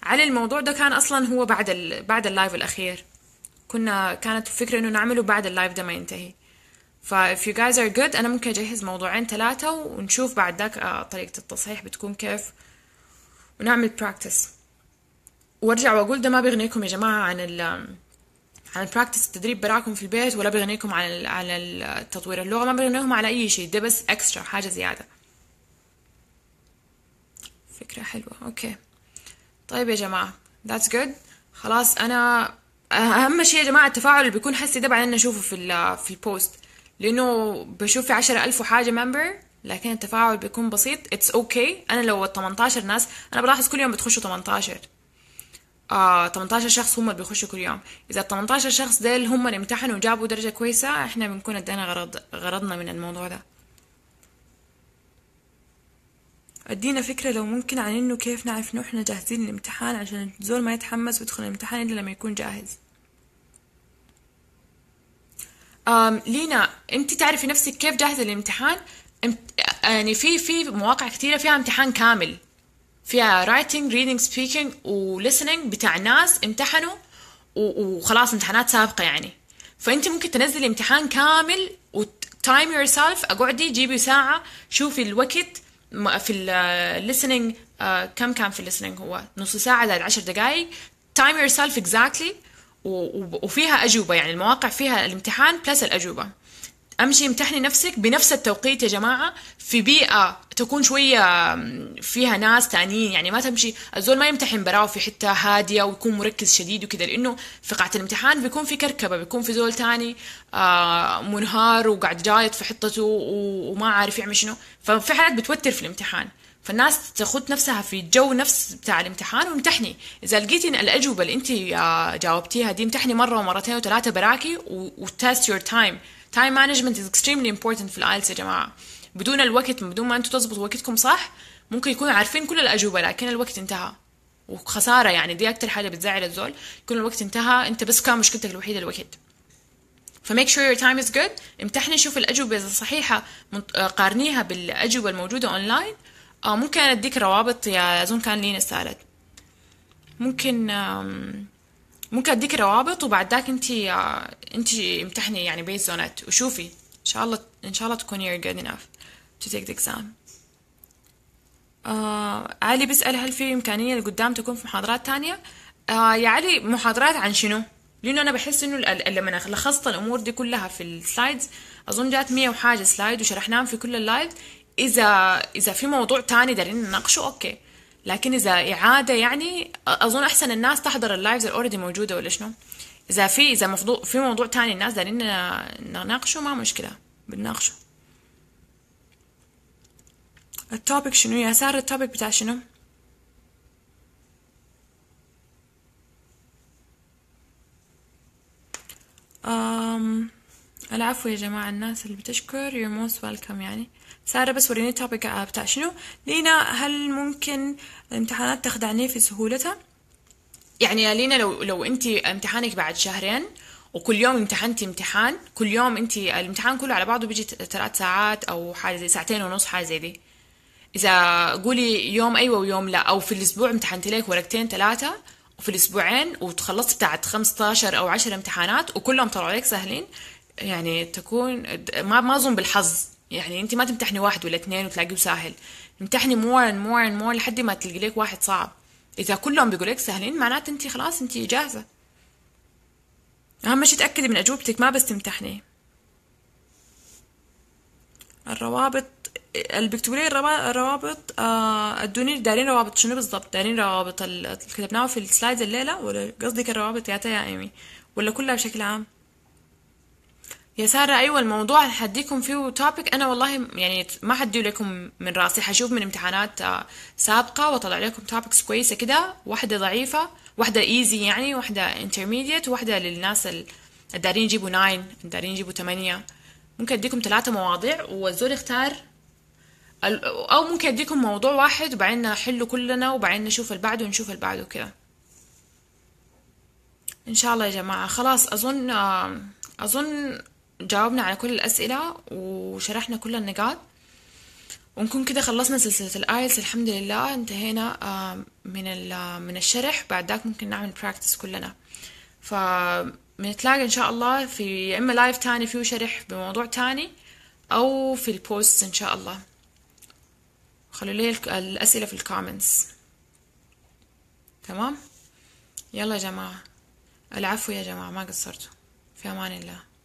علي الموضوع ده كان اصلا هو بعد ال... بعد اللايف الاخير، كنا كانت الفكرة انه نعمله بعد اللايف ده ما ينتهي. ف if you guys are good انا ممكن اجهز موضوعين ثلاثة ونشوف بعد ذاك آه، طريقة التصحيح بتكون كيف، ونعمل براكتس. وارجع واقول ده ما بيغنيكم يا جماعة عن ال عن البراكتس، التدريب براكم في البيت، ولا بيغنيكم عن ال عن ال- تطوير اللغة، ما بيغنيكم على اي شيء، ده بس اكسترا حاجة زيادة. فكرة حلوة. اوكي طيب يا جماعة that's good. خلاص انا اهم شيء يا جماعة التفاعل اللي بيكون حسي ده بعدين نشوفه في ال في البوست، لانه بشوف في عشرة الف وحاجة ممبر لكن التفاعل بيكون بسيط. it's okay. انا لو تمنتاشر ناس، انا بلاحظ كل يوم بتخشوا تمنتاشر آه تمنتاشر شخص هم اللي بيخشوا كل يوم. اذا ال تمنتاشر شخص ديل هم اللي امتحنوا وجابوا درجة كويسة، احنا بنكون ادينا غرض غرضنا من الموضوع ده. ادينا فكرة لو ممكن عن انه كيف نعرف انه احنا جاهزين للامتحان، عشان الزول ما يتحمس ويدخل الامتحان الا لما يكون جاهز. أم لينا انت تعرفي نفسك كيف جاهزة للامتحان؟ امت... يعني في في مواقع كثيرة فيها امتحان كامل، فيها writing reading speaking و listening بتاع ناس امتحنوا و... وخلاص امتحانات سابقة يعني. فانت ممكن تنزلي امتحان كامل و time yourself، اقعدي جيبي ساعة شوفي الوقت م- في ال listening. آه، كم كان في ال listening؟ هو نص ساعة زائد عشر دقايق. time yourself exactly. و- و- وفيها أجوبة، يعني المواقع فيها الامتحان بلس الأجوبة. امشي امتحني نفسك بنفس التوقيت يا جماعة، في بيئة تكون شوية فيها ناس تانيين، يعني ما تمشي الزول ما يمتحن براو في حتة هادية ويكون مركز شديد وكده، لانه في قاعة الامتحان بيكون في كركبة، بيكون في زول تاني آه منهار وقاعد جايط في حتته و- وما عارف يعمل شنو، ففي حالات بتوتر في الامتحان. فالناس تاخد نفسها في الجو نفس بتاع الامتحان وامتحني. اذا لقيتي إن الاجوبه اللي انت آه، جاوبتيها دي امتحني مره ومرتين وثلاثه براكي وتست يور تايم. تايم مانجمنت از اكستريملي امبورتنت في الايلتس يا جماعه. بدون الوقت، بدون ما انتم تظبطوا وقتكم صح، ممكن يكونوا عارفين كل الاجوبه لكن الوقت انتهى، وخساره يعني. دي اكتر حاجه بتزعل الزول، يكون الوقت انتهى انت بس كان مشكلتك الوحيده الوقت. فميك sure your time is good. امتحني شوف الأجوبة إذا صحيحة، منط- آه، قارنيها بالأجوبة الموجودة أونلاين. آه ممكن أديك روابط، يا أظن كان لينا سالت، ممكن آم، ممكن أديك روابط وبعد ذاك أنتي آه، أنتي امتحني يعني based on it وشوفي إن شاء الله إن شاء الله تكوني you're good enough to take the exam. آه علي بيسأل هل في إمكانية لقدام تكون في محاضرات تانية؟ آه يا علي محاضرات عن شنو؟ لأنه أنا بحس إنه ال- ال- لما أنا لخصت الأمور دي كلها في السلايدز، أظن جات مية وحاجة سلايد وشرحناهم في كل اللايف. إذا إذا في موضوع تاني دارين نناقشه أوكي، لكن إذا إعادة يعني أظن أحسن الناس تحضر اللايفز الأوريدي موجودة ولا شنو؟ إذا في إذا مفضوع في موضوع تاني الناس دارين نناقشه ما مشكلة بنناقشه. التوبيك شنو يا سارة؟ التوبيك بتاع شنو؟ أم... العفو يا جماعة، الناس اللي بتشكر you're most welcome يعني. سارة بس وريني التوبيك بتاع شنو. لينا هل ممكن الامتحانات تخدعني في سهولتها؟ يعني يا لينا لو لو انت امتحانك بعد شهرين وكل يوم امتحنتي امتحان، كل يوم انت الامتحان كله على بعضه بيجي ثلاث ساعات او حاجة زي ساعتين ونص حاجة زي دي. اذا قولي يوم ايوه ويوم لا، او في الاسبوع امتحنتي لك ورقتين ثلاثة وفي الاسبوعين وتخلصت بتاعت خمستاشر او عشر امتحانات وكلهم طلعوا لك سهلين، يعني تكون ما ما اظن بالحظ. يعني انت ما تمتحني واحد ولا اثنين وتلاقيه سهل، امتحني more and more and more لحد ما تلقي لك واحد صعب. اذا كلهم بيقول لك سهلين معناته انت خلاص انت جاهزة. اهم شيء تأكدي من اجوبتك ما بس تمتحني. الروابط اللي بيكتبوا لي الروا- الروابط آه، ادوني دارين روابط شنو بالضبط؟ دارين روابط ال- اللي كتبناها في السلايدز الليلة، ولا قصدك الروابط يا يا ايمي، ولا كلها بشكل عام؟ يا سارة أيوة الموضوع اللي حديكم فيه توبيك أنا والله يعني ما حديه لكم من راسي، حشوف من امتحانات آه، سابقة وطلع لكم توبكس كويسة كده، واحدة ضعيفة واحدة ايزي يعني، واحدة intermediate، واحدة للناس ال- الدارين يجيبوا ناين، الدارين يجيبوا تمانية. ممكن أديكم ثلاثة مواضيع والزول يختار ال- أو ممكن أديكم موضوع واحد وبعدين نحله كلنا وبعدين نشوف اللي بعده ونشوف اللي بعده كده إن شاء الله يا جماعة. خلاص أظن آه، أظن جاوبنا على كل الأسئلة وشرحنا كل النقاط. ونكون كده خلصنا سلسلة الآيلتس الحمد لله، انتهينا آه، من ال- من الشرح. بعد ذاك ممكن نعمل براكتس كلنا. فبنتلاقى إن شاء الله في يا إما لايف تاني فيه شرح بموضوع تاني، أو في البوست إن شاء الله. خلوا لي الك- الأسئلة في الكومنتس. تمام، يلا يا جماعة، العفو يا جماعة، ما قصرتوا. في أمان الله.